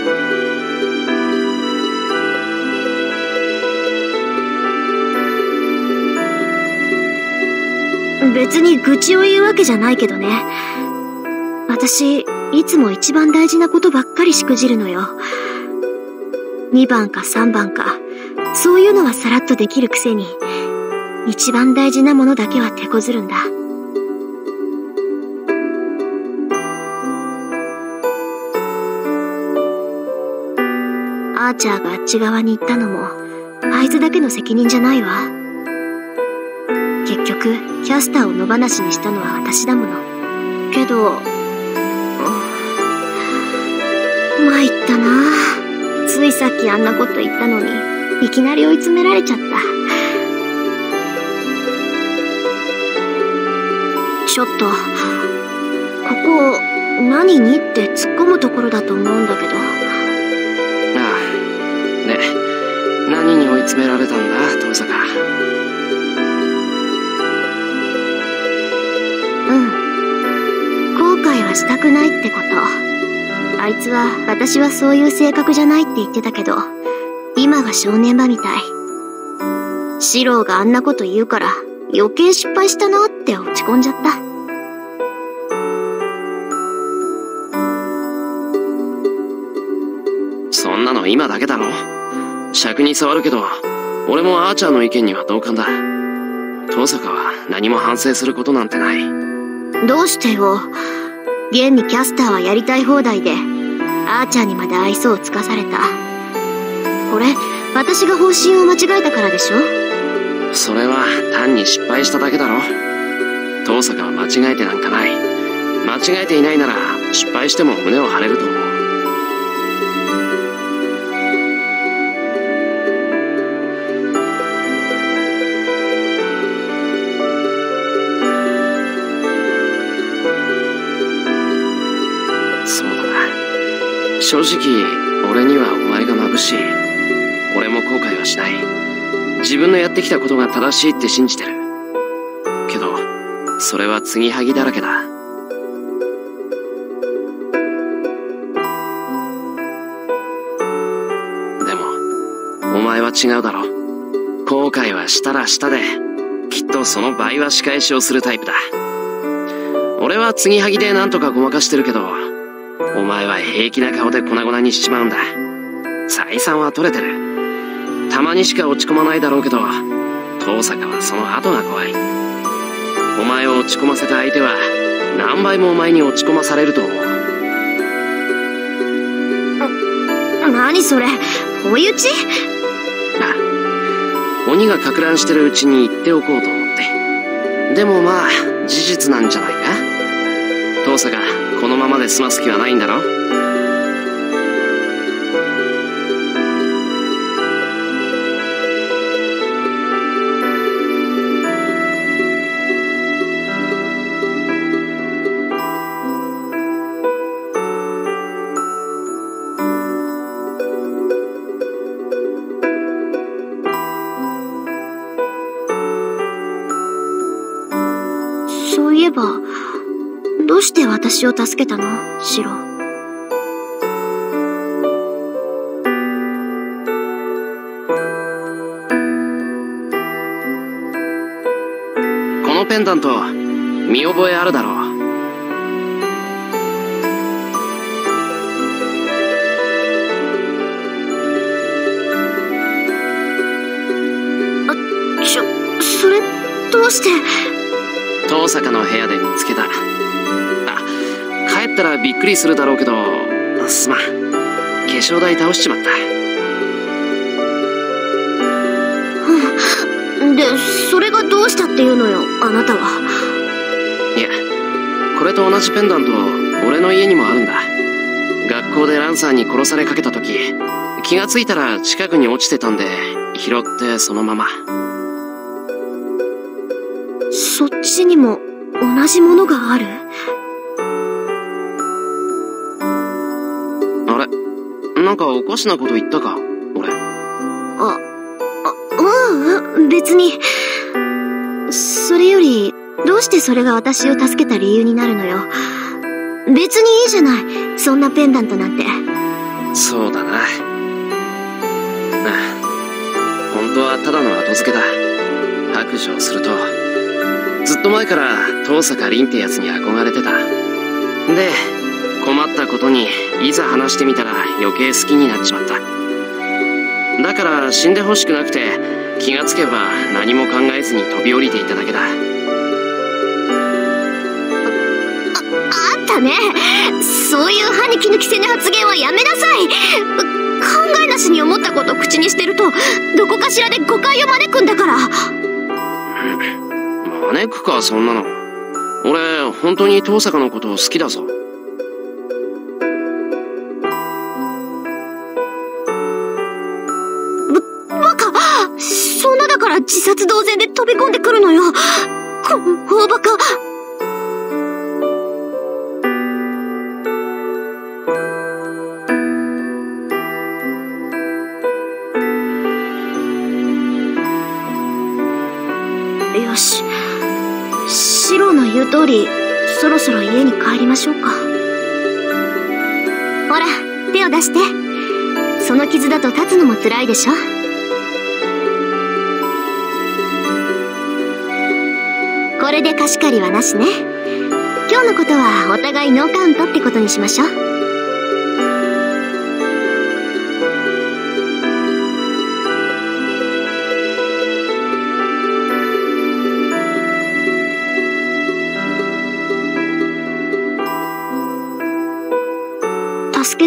別に愚痴を言うわけじゃないけどね。私、いつも一番大事なことばっかりしくじるのよ。2番か3番か、そういうのはさらっとできるくせに、一番大事なものだけは手こずるんだ。アーチャーがあっち側に行ったのも、あいつだけの責任じゃないわ。結局、キャスターを野放しにしたのは私だもの。けど、参ったな。ついさっきあんなこと言ったのに、いきなり追い詰められちゃった。ちょっと、ここ、何にって突っ込むところだと思うんだけど。 ああ、ね、何に追い詰められたんだ、遠坂。 後悔はしたくないってこと。あいつは私はそういう性格じゃないって言ってたけど、今が正念場みたい。シローがあんなこと言うから余計失敗したなって落ち込んじゃった。 の今だけだろ。尺に触るけど、俺もアーチャーの意見には同感だ。遠坂は何も反省することなんてない。 どうしてよ。現にキャスターはやりたい放題で、アーチャーにまで愛想をつかされた。これ、私が方針を間違えたからでしょ？ それは単に失敗しただけだろ。遠坂は間違えてなんかない。間違えていないなら失敗しても胸を張れると思う。そうだな。正直俺にはお前が眩しい。俺も後悔はしない。自分のやってきたことが正しいって信じてる。けどそれは継ぎはぎだらけだ。でもお前は違うだろ。後悔はしたらしたで、きっとその倍は仕返しをするタイプだ。俺は継ぎはぎでなんとかごまかしてるけど、お前は平気な顔で粉々にしちまうんだ。採算は取れてる。たまにしか落ち込まないだろうけど、遠坂はその後が怖い。お前を落ち込ませた相手は何倍もお前に落ち込まされると思う。 何それ、追い打ち？ 鬼がか乱してるうちに言っておこうと思って。でもまあ事実なんじゃないか。遠坂、このままで済ます気はないんだろ。 そういえば、どうして私を助けたの、シロ？ このペンダント見覚えあるだろう。 それどうして？ 遠坂の部屋で見つけた。帰ったらびっくりするだろうけど、すまん。化粧台倒しちまった。 で、それがどうしたっていうのよ、あなたは。 いや、これと同じペンダント俺の家にもあるんだ。学校でランサーに殺されかけた時、気がついたら近くに落ちてたんで拾ってそのまま。 そっちにも同じものがある？ あれ、なんかおかしなこと言ったか俺。 ううん、別に。それより、どうしてそれが私を助けた理由になるのよ。別にいいじゃない、そんなペンダントなんて。 そうだな。本当はただの後付けだ。白状すると、ずっと前から遠坂凛ってやつに憧れてた。で、困ったことにいざ話してみたら余計好きになっちまった。だから死んでほしくなくて、気がつけば何も考えずに飛び降りていただけだ。 あったね。そういう歯に衣着せぬ発言はやめなさい。考えなしに思ったことを口にしてると、どこかしらで誤解を招くんだから。 招くか、そんなの。俺本当に遠坂のことを好きだぞ。 バカ、そんなだから自殺同然で飛び込んでくるのよ、この大バカ。よし、シロの言う通り、そろそろ家に帰りましょうか。ほら、手を出して。その傷だと立つのも辛いでしょ。これで貸し借りはなしね。今日のことはお互いノーカウントってことにしましょう。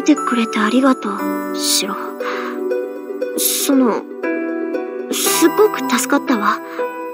てくれてありがとう、シロ。すごく助かったわ。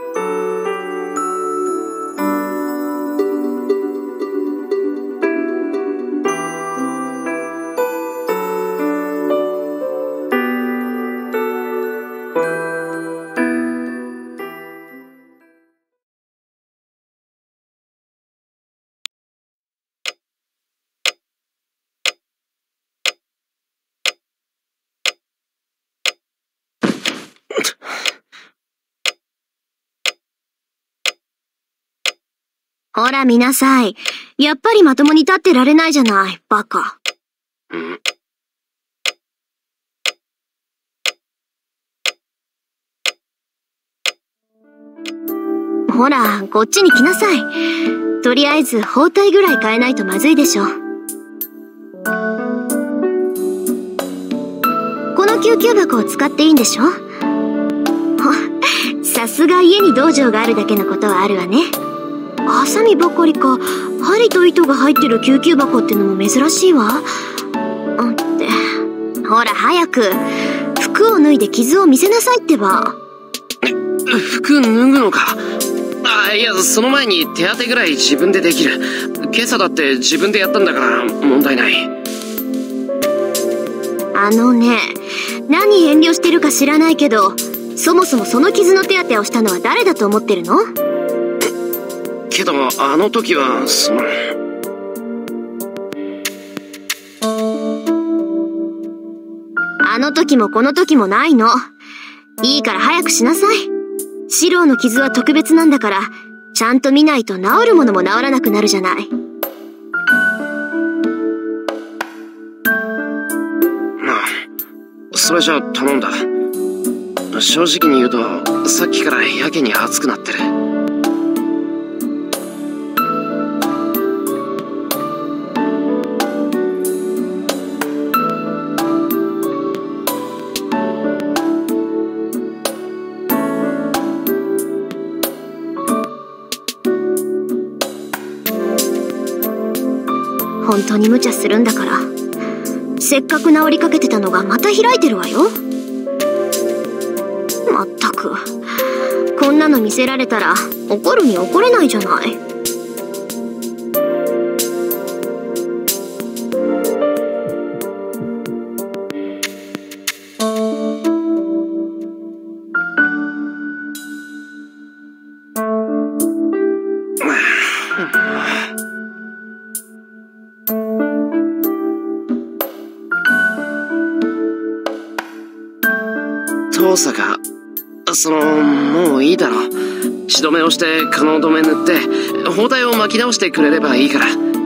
ほら見なさい。やっぱりまともに立ってられないじゃない、バカ。ほら、こっちに来なさい。とりあえず包帯ぐらい変えないとまずいでしょ。この救急箱を使っていいんでしょ？さすが家に道場があるだけのことはあるわね。ハサミばかりか、針と糸が入ってる救急箱ってのも珍しいわ。ほら早く、服を脱いで傷を見せなさいってば。 服脱ぐのか？いや、その前に手当てぐらい自分でできる。今朝だって自分でやったんだから問題ない。 何遠慮してるか知らないけど、そもそもその傷の手当てをしたのは誰だと思ってるの？ けど、あの時は、 あの時もこの時もないの。いいから早くしなさい。シローの傷は特別なんだから、ちゃんと見ないと治るものも治らなくなるじゃない。 それじゃ頼んだ。正直に言うと、さっきからやけに熱くなってる。 本当に無茶するんだから。せっかく治りかけてたのがまた開いてるわよ。まったく、こんなの見せられたら怒るに怒れないじゃない。 遠坂、もういいだろ。血止めをして可能止め塗って包帯を巻き直してくれればいいから。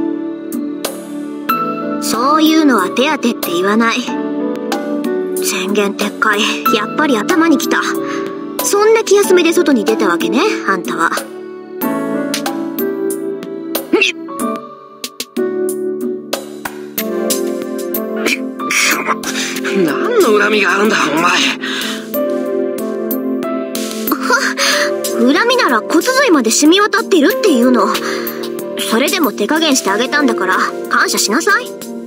そういうのは手当てって言わない。宣言撤回、やっぱり頭にきた。そんな気休めで外に出たわけね、あんたは。 何の恨みがあるんだお前。 恨みなら骨髄まで染み渡っているっていうの。それでも手加減してあげたんだから感謝しなさい。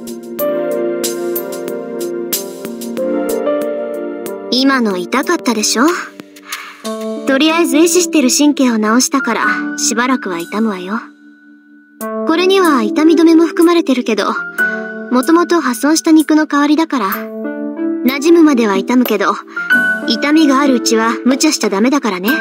今の痛かったでしょ？とりあえず壊死してる神経を治したからしばらくは痛むわよ。これには痛み止めも含まれてるけど、もともと破損した肉の代わりだから馴染むまでは痛むけど、痛みがあるうちは無茶しちゃダメだからね。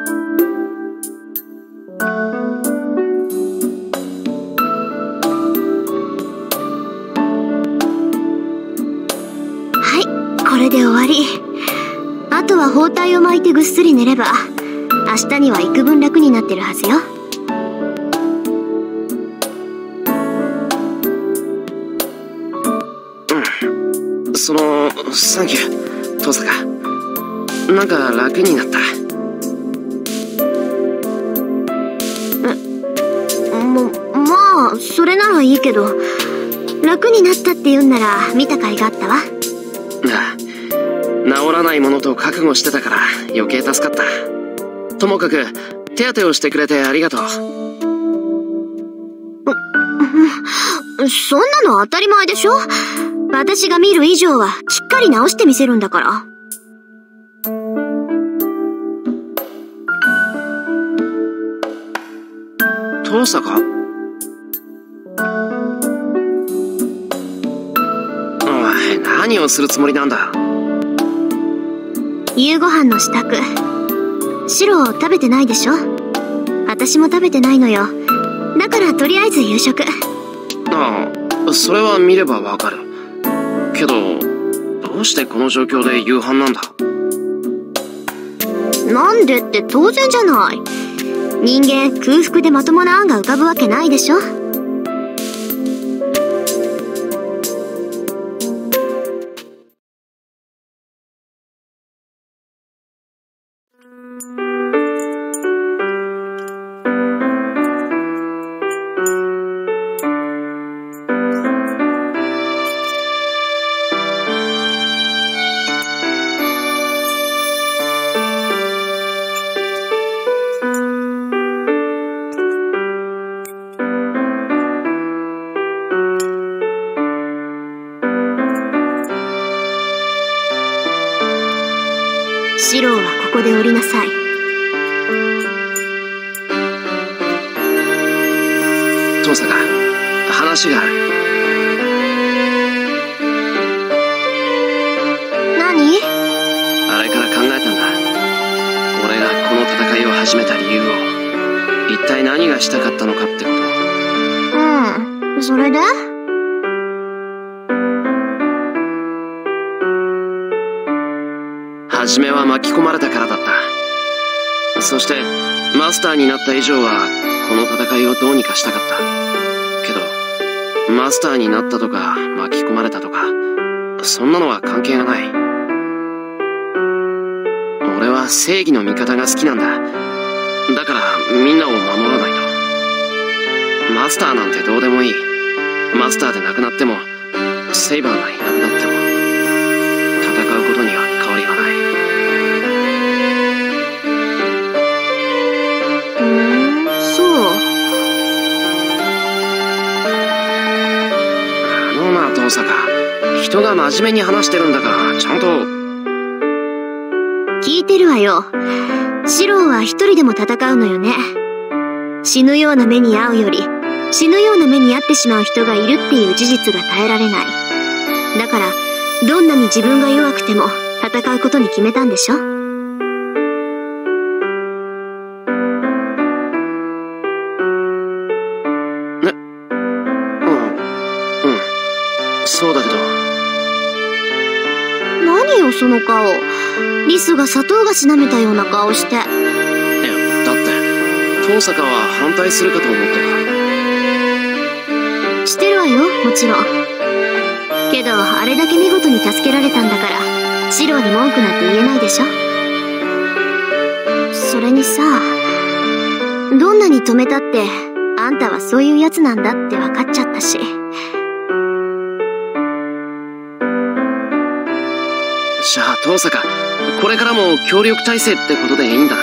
これで終わり。あとは包帯を巻いてぐっすり寝れば、明日には幾分楽になってるはずよ。 サンキュー、遠坂。なんか楽になった。 まあ、それならいいけど、楽になったって言うんなら見た甲斐があったわ。 治らないものと覚悟してたから余計助かった。ともかく手当てをしてくれてありがとう。 そんなの当たり前でしょ。 私が見る以上はしっかり直してみせるんだから。 遠坂？おい、何をするつもりなんだ？ 夕ご飯の支度。シロ食べてないでしょ？私も食べてないのよ。だからとりあえず夕食。 ああ、それは見ればわかる。けど、どうしてこの状況で夕飯なんだ？ なんでって当然じゃない。人間空腹でまともな案が浮かぶわけないでしょ。シローはここで降りなさい。 遠坂、話がある。 何？ あれから考えたんだ。俺がこの戦いを始めた理由を。一体何がしたかったのかってこと。 それで？ 初めは巻き込まれたからだった。そしてマスターになった以上はこの戦いをどうにかしたかった。けどマスターになったとか巻き込まれたとかそんなのは関係がない。俺は正義の味方が好きなんだ。だからみんなを守らないと。マスターなんてどうでもいい。マスターで亡くなってもセイバーがいなくなっても戦うことには変わりがない。 そう。 遠坂、人が真面目に話してるんだからちゃんと。 聞いてるわよ。シローは一人でも戦うのよね。死ぬような目に遭うより死ぬような目に遭ってしまう人がいるっていう事実が耐えられない。だからどんなに自分が弱くても戦うことに決めたんでしょ。 そうだけど。 何よその顔。リスが砂糖菓子舐めたような顔して。いや、 だって遠坂は反対するかと思ってた。してるわよ、もちろん。けどあれだけ見事に助けられたんだからシローに文句なんて言えないでしょ。それにさ、どんなに止めたってあんたはそういうやつなんだって分かっちゃったし。 じゃあ遠坂、これからも協力体制ってことでいいんだな。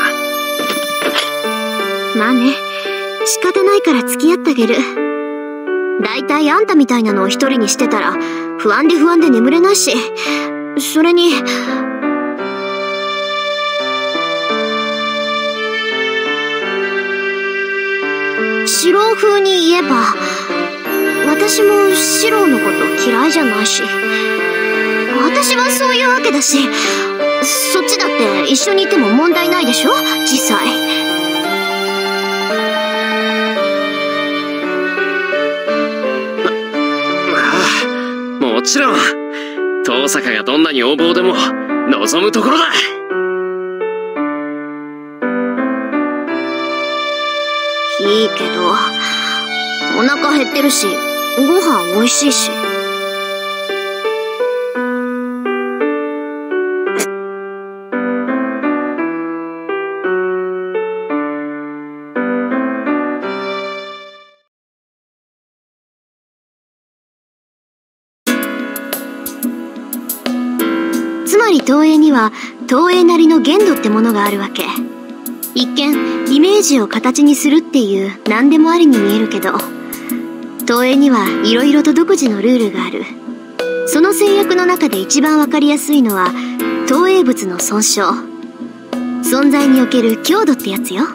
まあね、仕方ないから付き合ってあげる。だいたいあんたみたいなのを一人にしてたら不安で眠れないし、それにシロー風に言えば私もシローのこと嫌いじゃないし、私はそういうわけだし、そっちだって一緒にいても問題ないでしょ、実際。 もちろん遠坂がどんなに横暴でも望むところだ。 いいけどお腹減ってるしご飯美味しいし。つまり東映には東映なりの限度ってものがあるわけ。一見イメージを形にするっていう何でもありに見えるけど、東映にはいろいろと独自のルールがある。 その制約の中で一番わかりやすいのは投影物の損傷、存在における強度ってやつよ。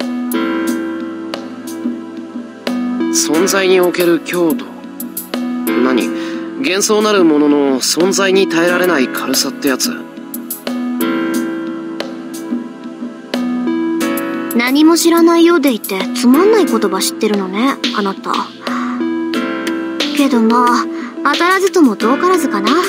存在における強度。何？幻想なるものの存在に耐えられない軽さってやつ？ 何も知らないようでいてつまんない言葉知ってるのね、あなた。けどまあ、当たらずとも遠からずかな。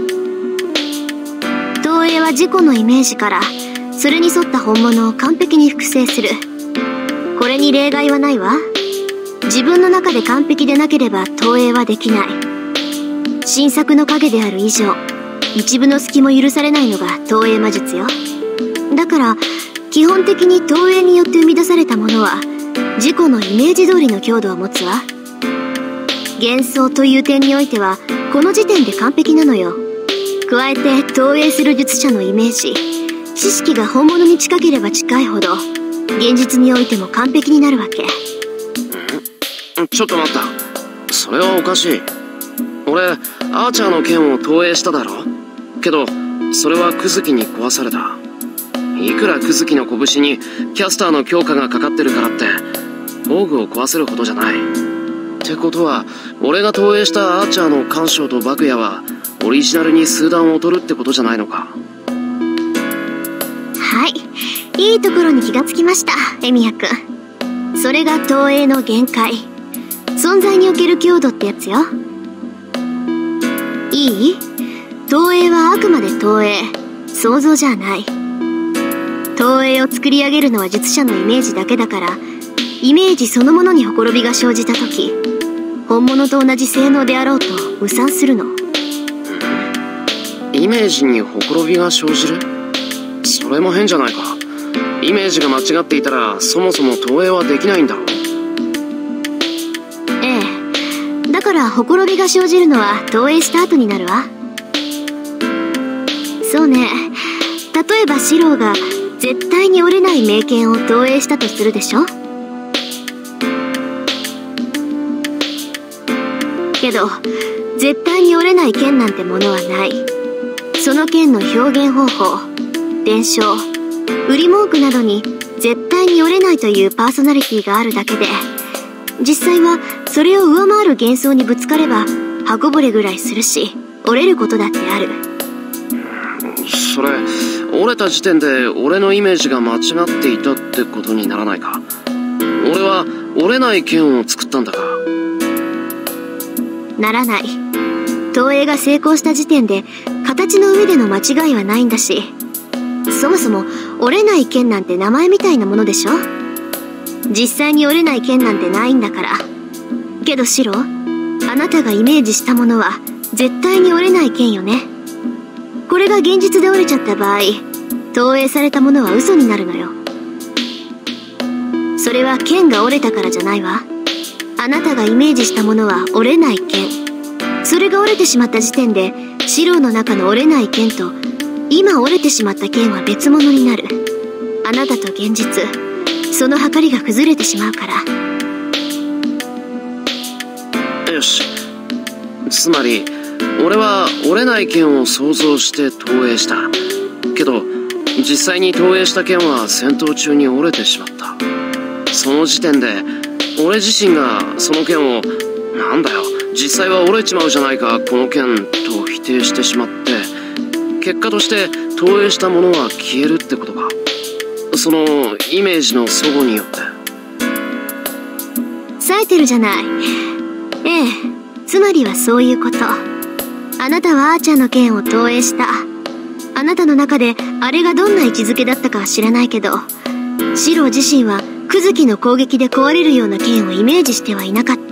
投影は自己のイメージからそれに沿った本物を完璧に複製する。これに例外はないわ。自分の中で完璧でなければ投影はできない。新作の影である以上、一分の隙も許されないのが投影魔術よ。だから基本的に投影によって生み出されたものは自己のイメージ通りの強度を持つわ。幻想という点においてはこの時点で完璧なのよ。加えて投影する術者のイメージ、知識が本物に近ければ近いほど現実においても完璧になるわけ。 ちょっと待った。それはおかしい。俺アーチャーの剣を投影しただろ。けどそれはクズキに壊された。いくらクズキの拳にキャスターの強化がかかってるからって防具を壊せるほどじゃない。ってことは俺が投影したアーチャーの干渉と爆矢はオリジナルに数段劣るってことじゃないのか。 はい、いいところに気がつきました、エミヤくん。それが投影の限界、存在における強度ってやつよ。いい？投影はあくまで投影、想像じゃない。投影を作り上げるのは術者のイメージだけだから、イメージそのものにほころびが生じた時、本物と同じ性能であろうと無産するの。 イメージにほころびが生じる？それも変じゃないか。イメージが間違っていたらそもそも投影はできないんだろう。 ええ、だからほころびが生じるのは投影した後になるわ。そうね、例えばシローが絶対に折れない名剣を投影したとするでしょ。けど絶対に折れない剣なんてものはない。その剣の表現方法、伝承、売り文句などに絶対に折れないというパーソナリティがあるだけで、実際はそれを上回る幻想にぶつかれば刃こぼれぐらいするし、折れることだってある。 それ折れた時点で俺のイメージが間違っていたってことにならないか。俺は折れない剣を作ったんだから。 ならない。投影が成功した時点で形の上での間違いはないんだし、そもそも折れない剣なんて名前みたいなものでしょ。実際に折れない剣なんてないんだから。けどシロ、あなたがイメージしたものは絶対に折れない剣よね。これが現実で折れちゃった場合、投影されたものは嘘になるのよ。それは剣が折れたからじゃないわ。あなたがイメージしたものは折れない剣。それが折れてしまった時点でシローの中の折れない剣と今折れてしまった剣は別物になる。あなたと現実、その計りが崩れてしまうから。 よし、つまり俺は折れない剣を想像して投影した。けど実際に投影した剣は戦闘中に折れてしまった。その時点で俺自身がその剣を、なんだよ実際は折れちまうじゃないかこの剣と否定してしまって、結果として投影したものは消えるってことか。そのイメージの齟齬によって。 冴えてるじゃない。ええ、つまりはそういうこと。あなたはアーチャーの剣を投影した。あなたの中であれがどんな位置づけだったかは知らないけど、シロー自身はクズキの攻撃で壊れるような剣をイメージしてはいなかった。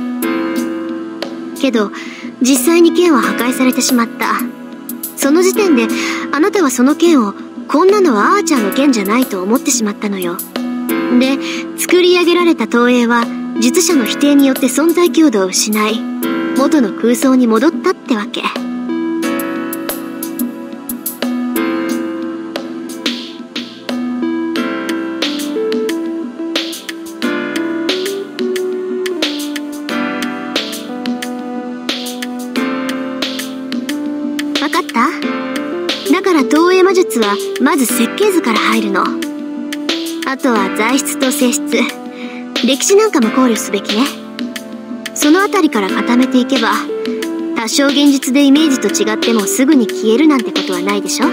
けど実際に剣は破壊されてしまった。その時点であなたはその剣をこんなのはアーチャーの剣じゃないと思ってしまったのよ。で、作り上げられた投影は術者の否定によって存在強度を失い、元の空想に戻ったってわけ。 つはまず設計図から入るの。あとは材質と性質、歴史なんかも考慮すべきね。そのあたりから固めていけば、多少現実でイメージと違ってもすぐに消えるなんてことはないでしょ。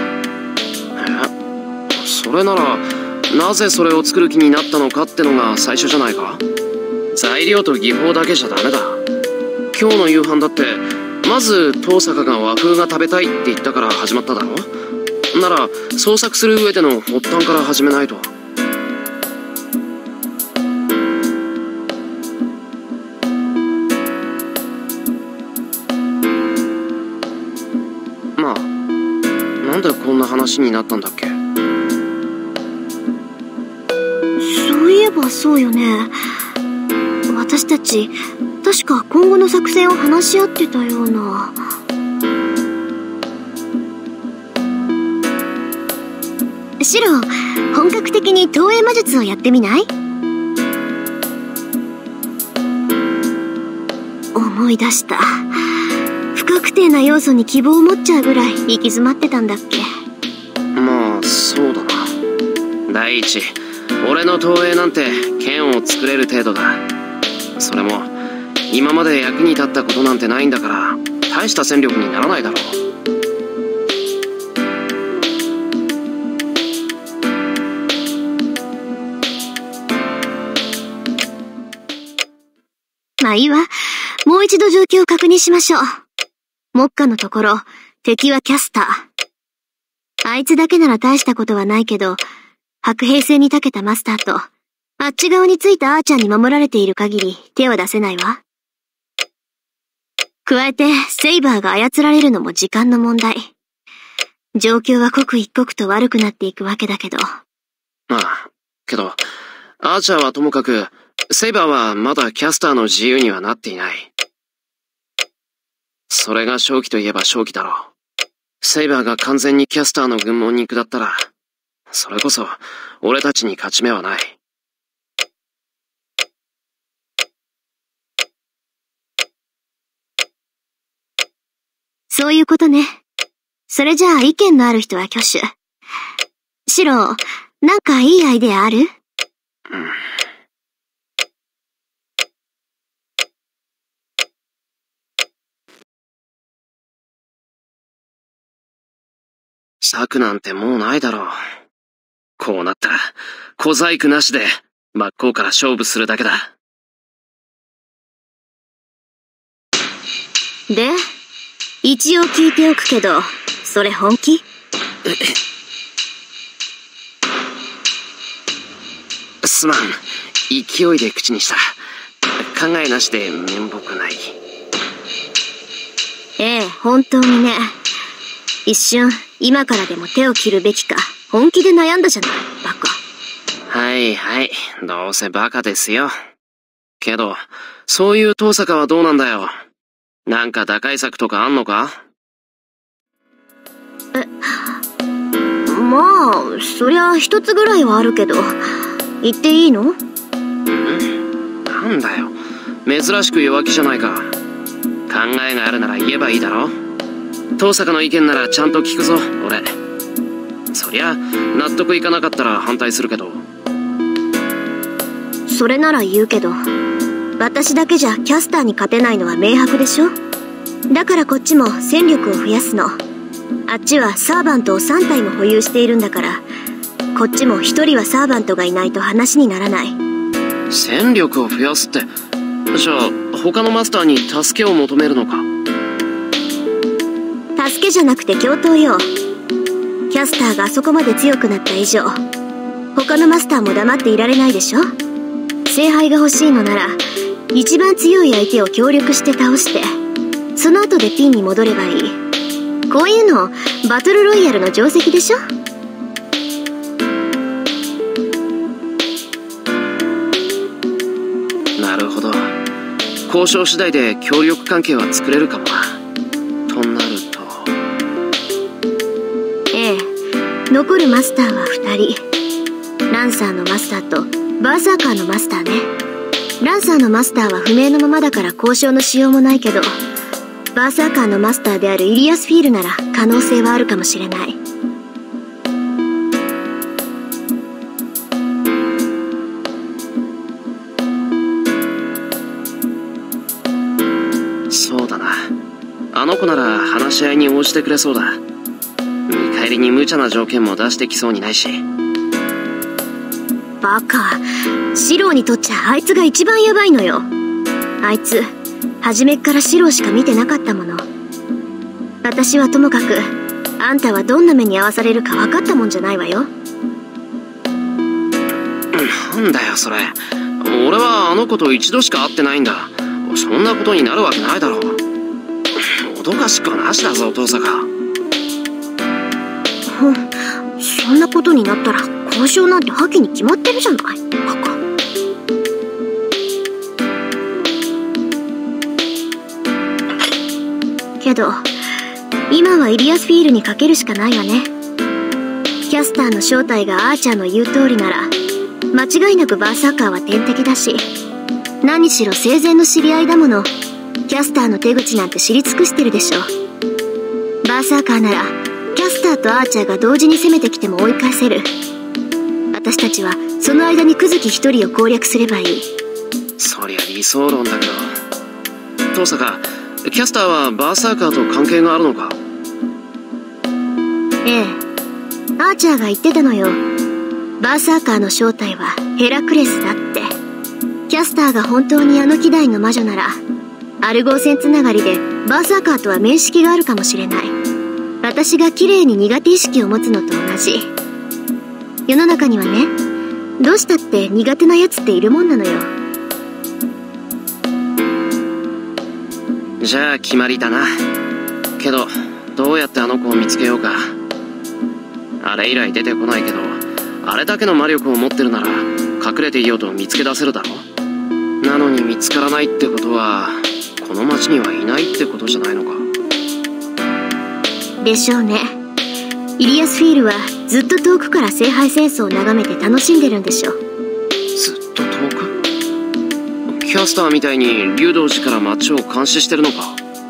それならなぜそれを作る気になったのかってのが最初じゃないか。材料と技法だけじゃダメだ。今日の夕飯だってまず遠坂が和風が食べたいって言ったから始まっただろ。なら創作する上での発端から始めないと。まあなんでこんな話になったんだっけ。 そういえばそうよね。私たち確か今後の作戦を話し合ってたような。シロ、本格的に投影魔術をやってみない？思い出した。不確定な要素に希望を持っちゃうぐらい行き詰まってたんだっけ。 まあそうだな。第一、俺の投影なんて剣を作れる程度だ。それも今まで役に立ったことなんてないんだから大した戦力にならないだろう。 まあいいわ。もう一度状況を確認しましょう。目下のところ、敵はキャスター。あいつだけなら大したことはないけど、白兵戦に長けたマスターと、あっち側についたアーチャーに守られている限り手は出せないわ。加えて、セイバーが操られるのも時間の問題。状況は刻一刻と悪くなっていくわけだけど。 まあ、けど、アーチャーはともかく、セイバーはまだキャスターの自由にはなっていない。それが正気といえば正気だろう。セイバーが完全にキャスターの軍門に下ったら、それこそ俺たちに勝ち目はない。 そういうことね。それじゃあ意見のある人は挙手。シロ、なんかいいアイデアある？ 策なんてもうないだろう。こうなったら小細工なしで真っ向から勝負するだけだ。 で、一応聞いておくけど、それ本気？ すまん。勢いで口にした。考えなしで面目ない。 ええ、本当にね。一瞬、今からでも手を切るべきか、本気で悩んだじゃない、バカ。 はいはい、どうせバカですよ。けど、そういう遠坂はどうなんだよ。なんか打開策とかあんのか？ まあ、そりゃ一つぐらいはあるけど、言っていいの？ なんだよ、珍しく弱気じゃないか。考えがあるなら言えばいいだろ。遠坂の意見ならちゃんと聞くぞ、俺。そりゃ、納得いかなかったら反対するけど。 それなら言うけど、私だけじゃキャスターに勝てないのは明白でしょ？だからこっちも戦力を増やすの。あっちはサーバントを3体も保有しているんだから、こっちも1人はサーバントがいないと話にならない。 戦力を増やすって、じゃあ他のマスターに助けを求めるのか？ 助けじゃなくて共闘よ。キャスターがあそこまで強くなった以上、他のマスターも黙っていられないでしょ？聖杯が欲しいのなら、一番強い相手を協力して倒して、その後でピンに戻ればいい。こういうの、バトルロイヤルの定石でしょ？ なるほど。交渉次第で協力関係は作れるかもな。となると。 ええ、残るマスターは2人。ランサーのマスターとバーサーカーのマスターね。ランサーのマスターは不明のままだから交渉のしようもないけど、バーサーカーのマスターであるイリアスフィールなら可能性はあるかもしれない。 あの子なら話し合いに応じてくれそうだ。見返りに無茶な条件も出してきそうにないし。 バカ。シローにとっちゃあいつが一番ヤバいのよ。あいつ初めっからシローしか見てなかったもの。私はともかくあんたはどんな目に遭わされるか分かったもんじゃないわよ。 なんだよそれ。俺はあの子と一度しか会ってないんだ。そんなことになるわけないだろう。脅かしっこなしだぞ遠坂。 そんなことになったら交渉なんて破棄に決まってるじゃない。バカ。けど今はイリアスフィールにかけるしかないわね。キャスターの正体がアーチャーの言う通りなら間違いなくバーサーカーは天敵だし、何しろ生前の知り合いだもの。キャスターの手口なんて知り尽くしてるでしょ。バーサーカーならキャスターとアーチャーが同時に攻めてきても追い返せる。私たちはその間にクズキ一人を攻略すればいい。 そりゃ理想論だけど。遠坂、キャスターはバーサーカーと関係があるのか？ ええ、アーチャーが言ってたのよ。バーサーカーの正体はヘラクレスだって。キャスターが本当にあの希代の魔女ならアルゴーセンつながりでバーサーカーとは面識があるかもしれない。私が綺麗に苦手意識を持つのと同じ。世の中にはね、どうしたって苦手なやつっているもんなのよ。 じゃあ決まりだな。けどどうやってあの子を見つけようか。あれ以来出てこないけど、あれだけの魔力を持ってるなら隠れていようと見つけ出せるだろ。なのに見つからないってことはこの町にはいないってことじゃないのか。 でしょうね。イリアスフィールはずっと遠くから聖杯戦争を眺めて楽しんでるんでしょ。 ずっと遠く？キャスターみたいに竜道寺から町を監視してるのか？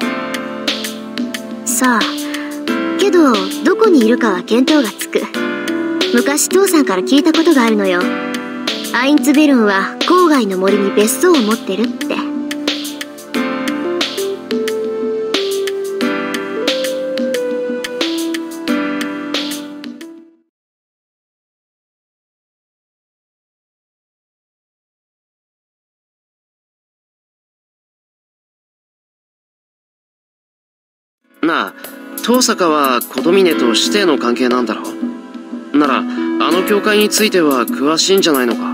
さあ、けどどこにいるかは見当がつく。昔父さんから聞いたことがあるのよ。アインツベルンは郊外の森に別荘を持ってるって。 なあ、遠坂は琴峰と師弟の関係なんだろう？ならあの教会については詳しいんじゃないのか？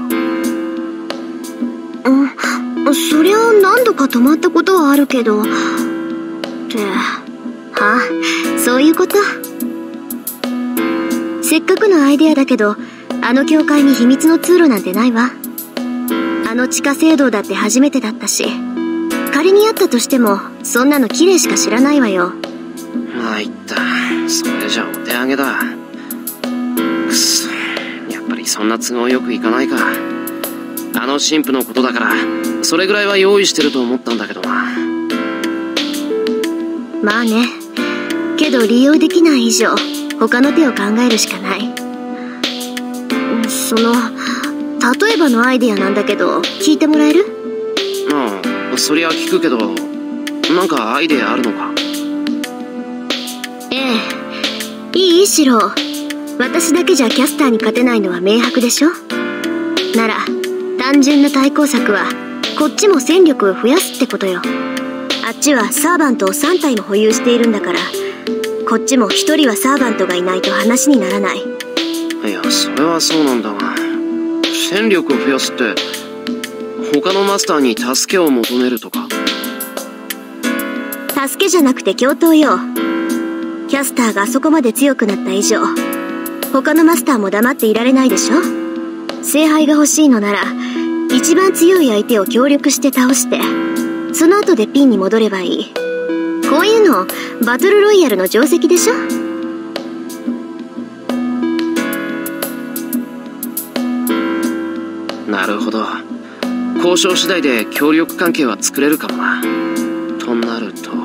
そりゃ何度か泊まったことはあるけど。ってそういうこと。せっかくのアイデアだけど、あの教会に秘密の通路なんてないわ。あの地下聖堂だって初めてだったし、仮にあったとしてもそんなの綺麗しか知らないわよ。 参った。それじゃお手上げだ。くそ、やっぱりそんな都合よくいかないか。あの神父のことだからそれぐらいは用意してると思ったんだけどな。 まあね。けど利用できない以上他の手を考えるしかない。例えばのアイデアなんだけど聞いてもらえる？ ああ、そりゃ聞くけど、なんかアイデアあるのか？ ええ、いいシロー。私だけじゃキャスターに勝てないのは明白でしょ。なら単純な対抗策はこっちも戦力を増やすってことよ。あっちはサーバントを3体も保有しているんだから、こっちも1人はサーバントがいないと話にならない。 いや、それはそうなんだが、戦力を増やすって他のマスターに助けを求めるとか？ 助けじゃなくて共闘よ。キャスターがあそこまで強くなった以上、他のマスターも黙っていられないでしょ。聖杯が欲しいのなら一番強い相手を協力して倒して、その後でピンに戻ればいい。こういうのバトルロイヤルの定石でしょ。 なるほど。交渉次第で協力関係は作れるかもな。となると、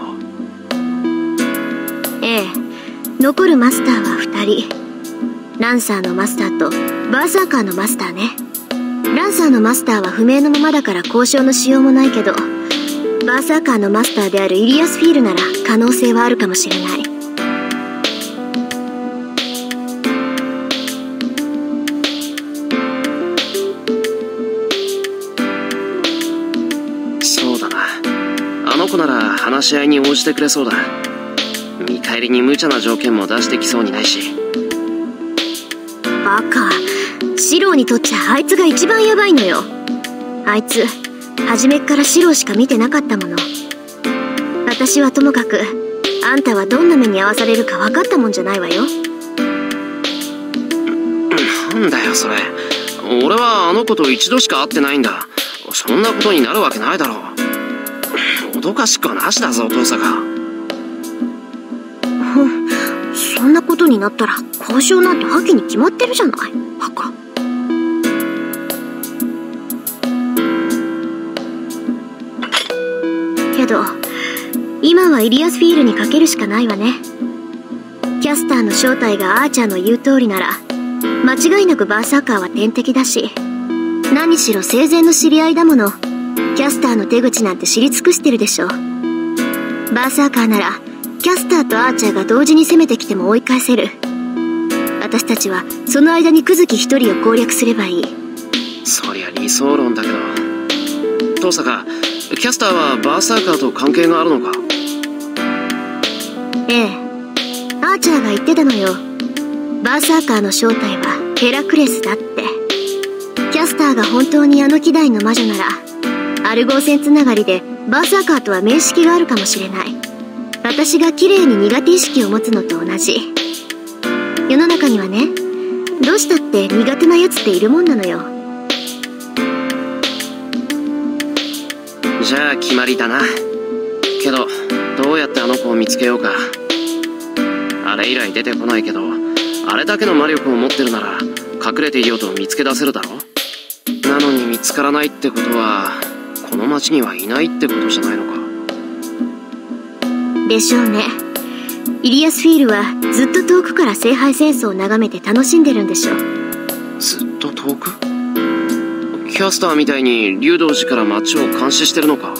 ええ、残るマスターは2人。ランサーのマスターとバーサーカーのマスターね。ランサーのマスターは不明のままだから交渉のしようもないけど、 バーサーカーのマスターであるイリアスフィールなら可能性はあるかもしれない。 そうだな。あの子なら話し合いに応じてくれそうだ。見返りに無茶な条件も出してきそうにないし。 バカ。シローにとっちゃあいつが一番ヤバいのよ。あいつ初めっからシローしか見てなかったもの。私はともかくあんたはどんな目に遭わされるか分かったもんじゃないわよ。 なんだよそれ。俺はあの子と一度しか会ってないんだ。そんなことになるわけないだろう。脅かしっこはなしだぞ、お父さんが。 そんなことになったら交渉なんて破棄に決まってるじゃない、バカ。けど今はイリアスフィールにかけるしかないわね。キャスターの正体がアーチャーの言う通りなら間違いなくバーサーカーは天敵だし、何しろ生前の知り合いだもの。キャスターの手口なんて知り尽くしてるでしょ。バーサーカーならキャスターとアーチャーが同時に攻めてきても追い返せる。私たちはその間にクズキ一人を攻略すればいい。 そりゃ理想論だけど、父さんか、キャスターはバーサーカーと関係があるのか？ ええ、アーチャーが言ってたのよ。バーサーカーの正体はヘラクレスだって。キャスターが本当にあの希代の魔女ならアルゴーセンつながりでバーサーカーとは面識があるかもしれない。私が綺麗に苦手意識を持つのと同じ。世の中にはね、どうしたって苦手なやつっているもんなのよ。 じゃあ決まりだな。けどどうやってあの子を見つけようか。あれ以来出てこないけど、あれだけの魔力を持ってるなら隠れていようと見つけ出せるだろ。なのに見つからないってことはこの町にはいないってことじゃないのか。 でしょうね。イリアスフィールはずっと遠くから聖杯戦争を眺めて楽しんでるんでしょう。 ずっと遠く？キャスターみたいに竜道寺から町を監視してるのか？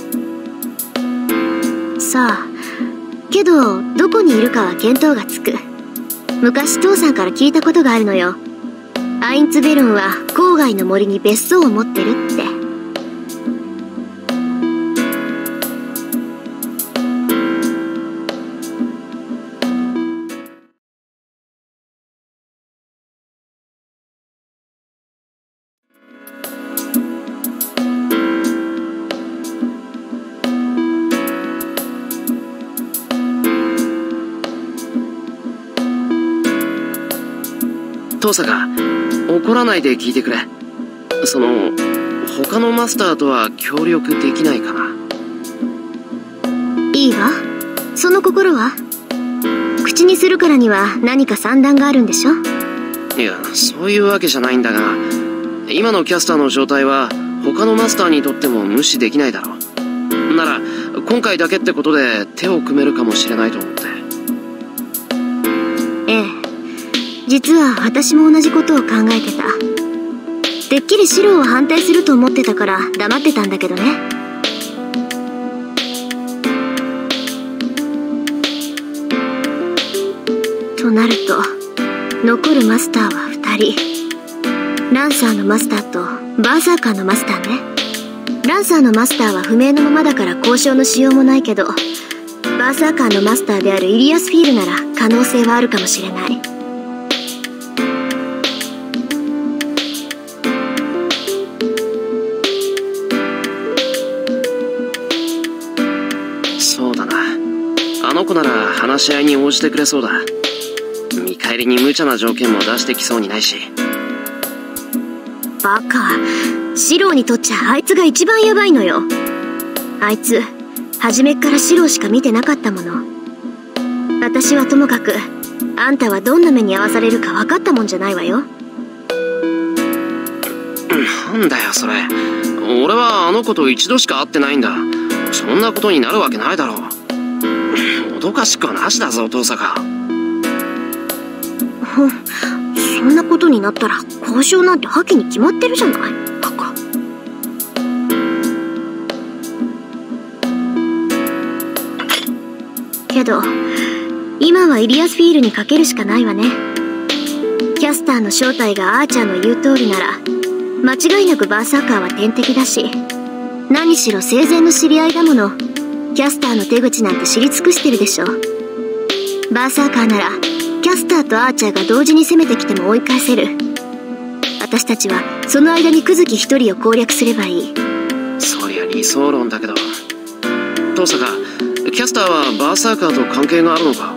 さあ、けどどこにいるかは見当がつく。昔父さんから聞いたことがあるのよ。アインツベルンは郊外の森に別荘を持ってるって。 父さんが怒らないで聞いてくれ。他のマスターとは協力できないかな。 いいわ。その心は？口にするからには何か算段があるんでしょ？ いや、そういうわけじゃないんだが、今のキャスターの状態は他のマスターにとっても無視できないだろう。なら今回だけってことで手を組めるかもしれないと思って。 ええ、実は私も同じことを考えてた。てっきりシロを反対すると思ってたから黙ってたんだけどね。となると残るマスターは2人。ランサーのマスターとバーサーカーのマスターね。ランサーのマスターは不明のままだから交渉のしようもないけど、バーサーカーのマスターであるイリアスフィールなら可能性はあるかもしれない。 そうだな。あの子なら話し合いに応じてくれそうだ。見返りに無茶な条件も出してきそうにないし。 バカ。シローにとっちゃあいつが一番ヤバいのよ。あいつ初めっからシローしか見てなかったもの。私はともかくあんたはどんな目に遭わされるか分かったもんじゃないわよ。 なんだよそれ。俺はあの子と一度しか会ってないんだ。そんなことになるわけないだろう。脅かしっこはなしだぞ、お父さんが。 そんなことになったら交渉なんて破棄に決まってるじゃない、バカ。 けど、今はイリアスフィールにかけるしかないわね。キャスターの正体がアーチャーの言う通りなら、間違いなくバーサーカーは天敵だし、何しろ生前の知り合いだもの。キャスターの手口なんて知り尽くしてるでしょ。バーサーカーなら、キャスターとアーチャーが同時に攻めてきても追い返せる。私たちはその間にクズキ一人を攻略すればいい。 そりゃ理想論だけど、トサカ、キャスターはバーサーカーと関係があるのか？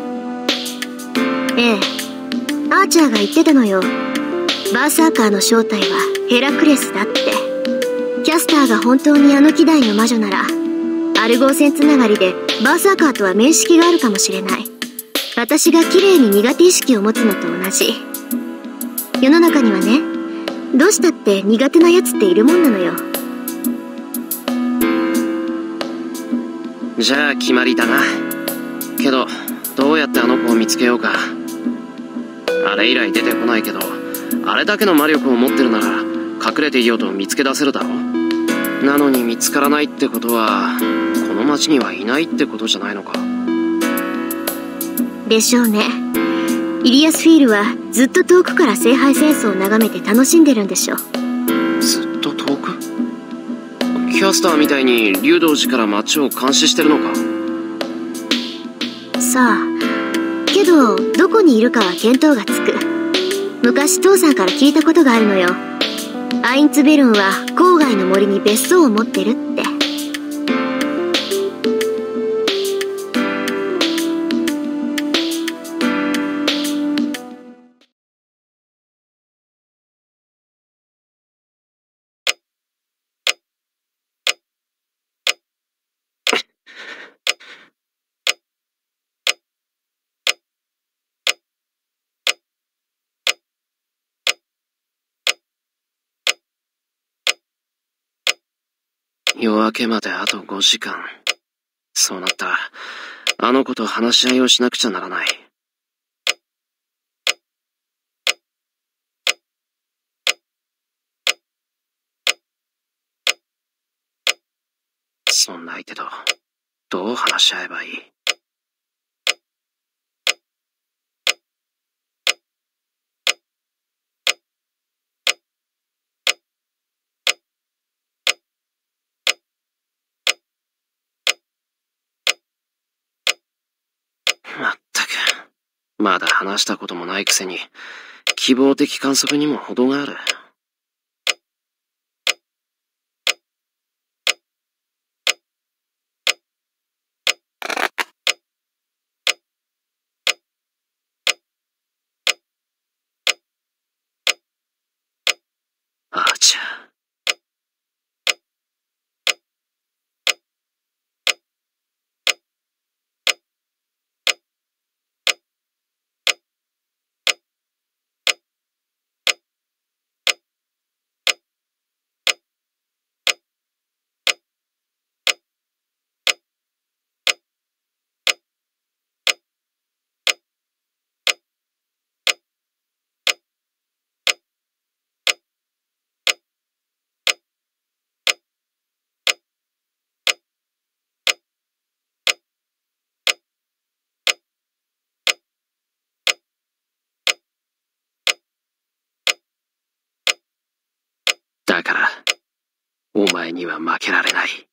ええ、アーチャーが言ってたのよ。バーサーカーの正体はヘラクレスだって。キャスターが本当にあの希代の魔女なら、アルゴーセンつながりでバーサーカーとは面識があるかもしれない。私が綺麗に苦手意識を持つのと同じ。世の中にはね、どうしたって苦手なやつっているもんなのよ。 じゃあ決まりだな。けど、どうやってあの子を見つけようか。あれ以来出てこないけど、あれだけの魔力を持ってるなら、隠れていようと見つけ出せるだろ。なのに見つからないってことは、この町にはいないってことじゃないのか。 でしょうね。イリアスフィールはずっと遠くから聖杯戦争を眺めて楽しんでるんでしょ。 ずっと遠く？キャスターみたいに竜道寺から町を監視してるのか？ さあ、けどどこにいるかは見当がつく。昔父さんから聞いたことがあるのよ。アインツベルンは郊外の森に別荘を持ってるって。 夜明けまであと5時間。そうなったら、あの子と話し合いをしなくちゃならない。そんな相手と、どう話し合えばいい？まったく、まだ話したこともないくせに、希望的観測にも程がある。あーちゃ。だから、お前には負けられない。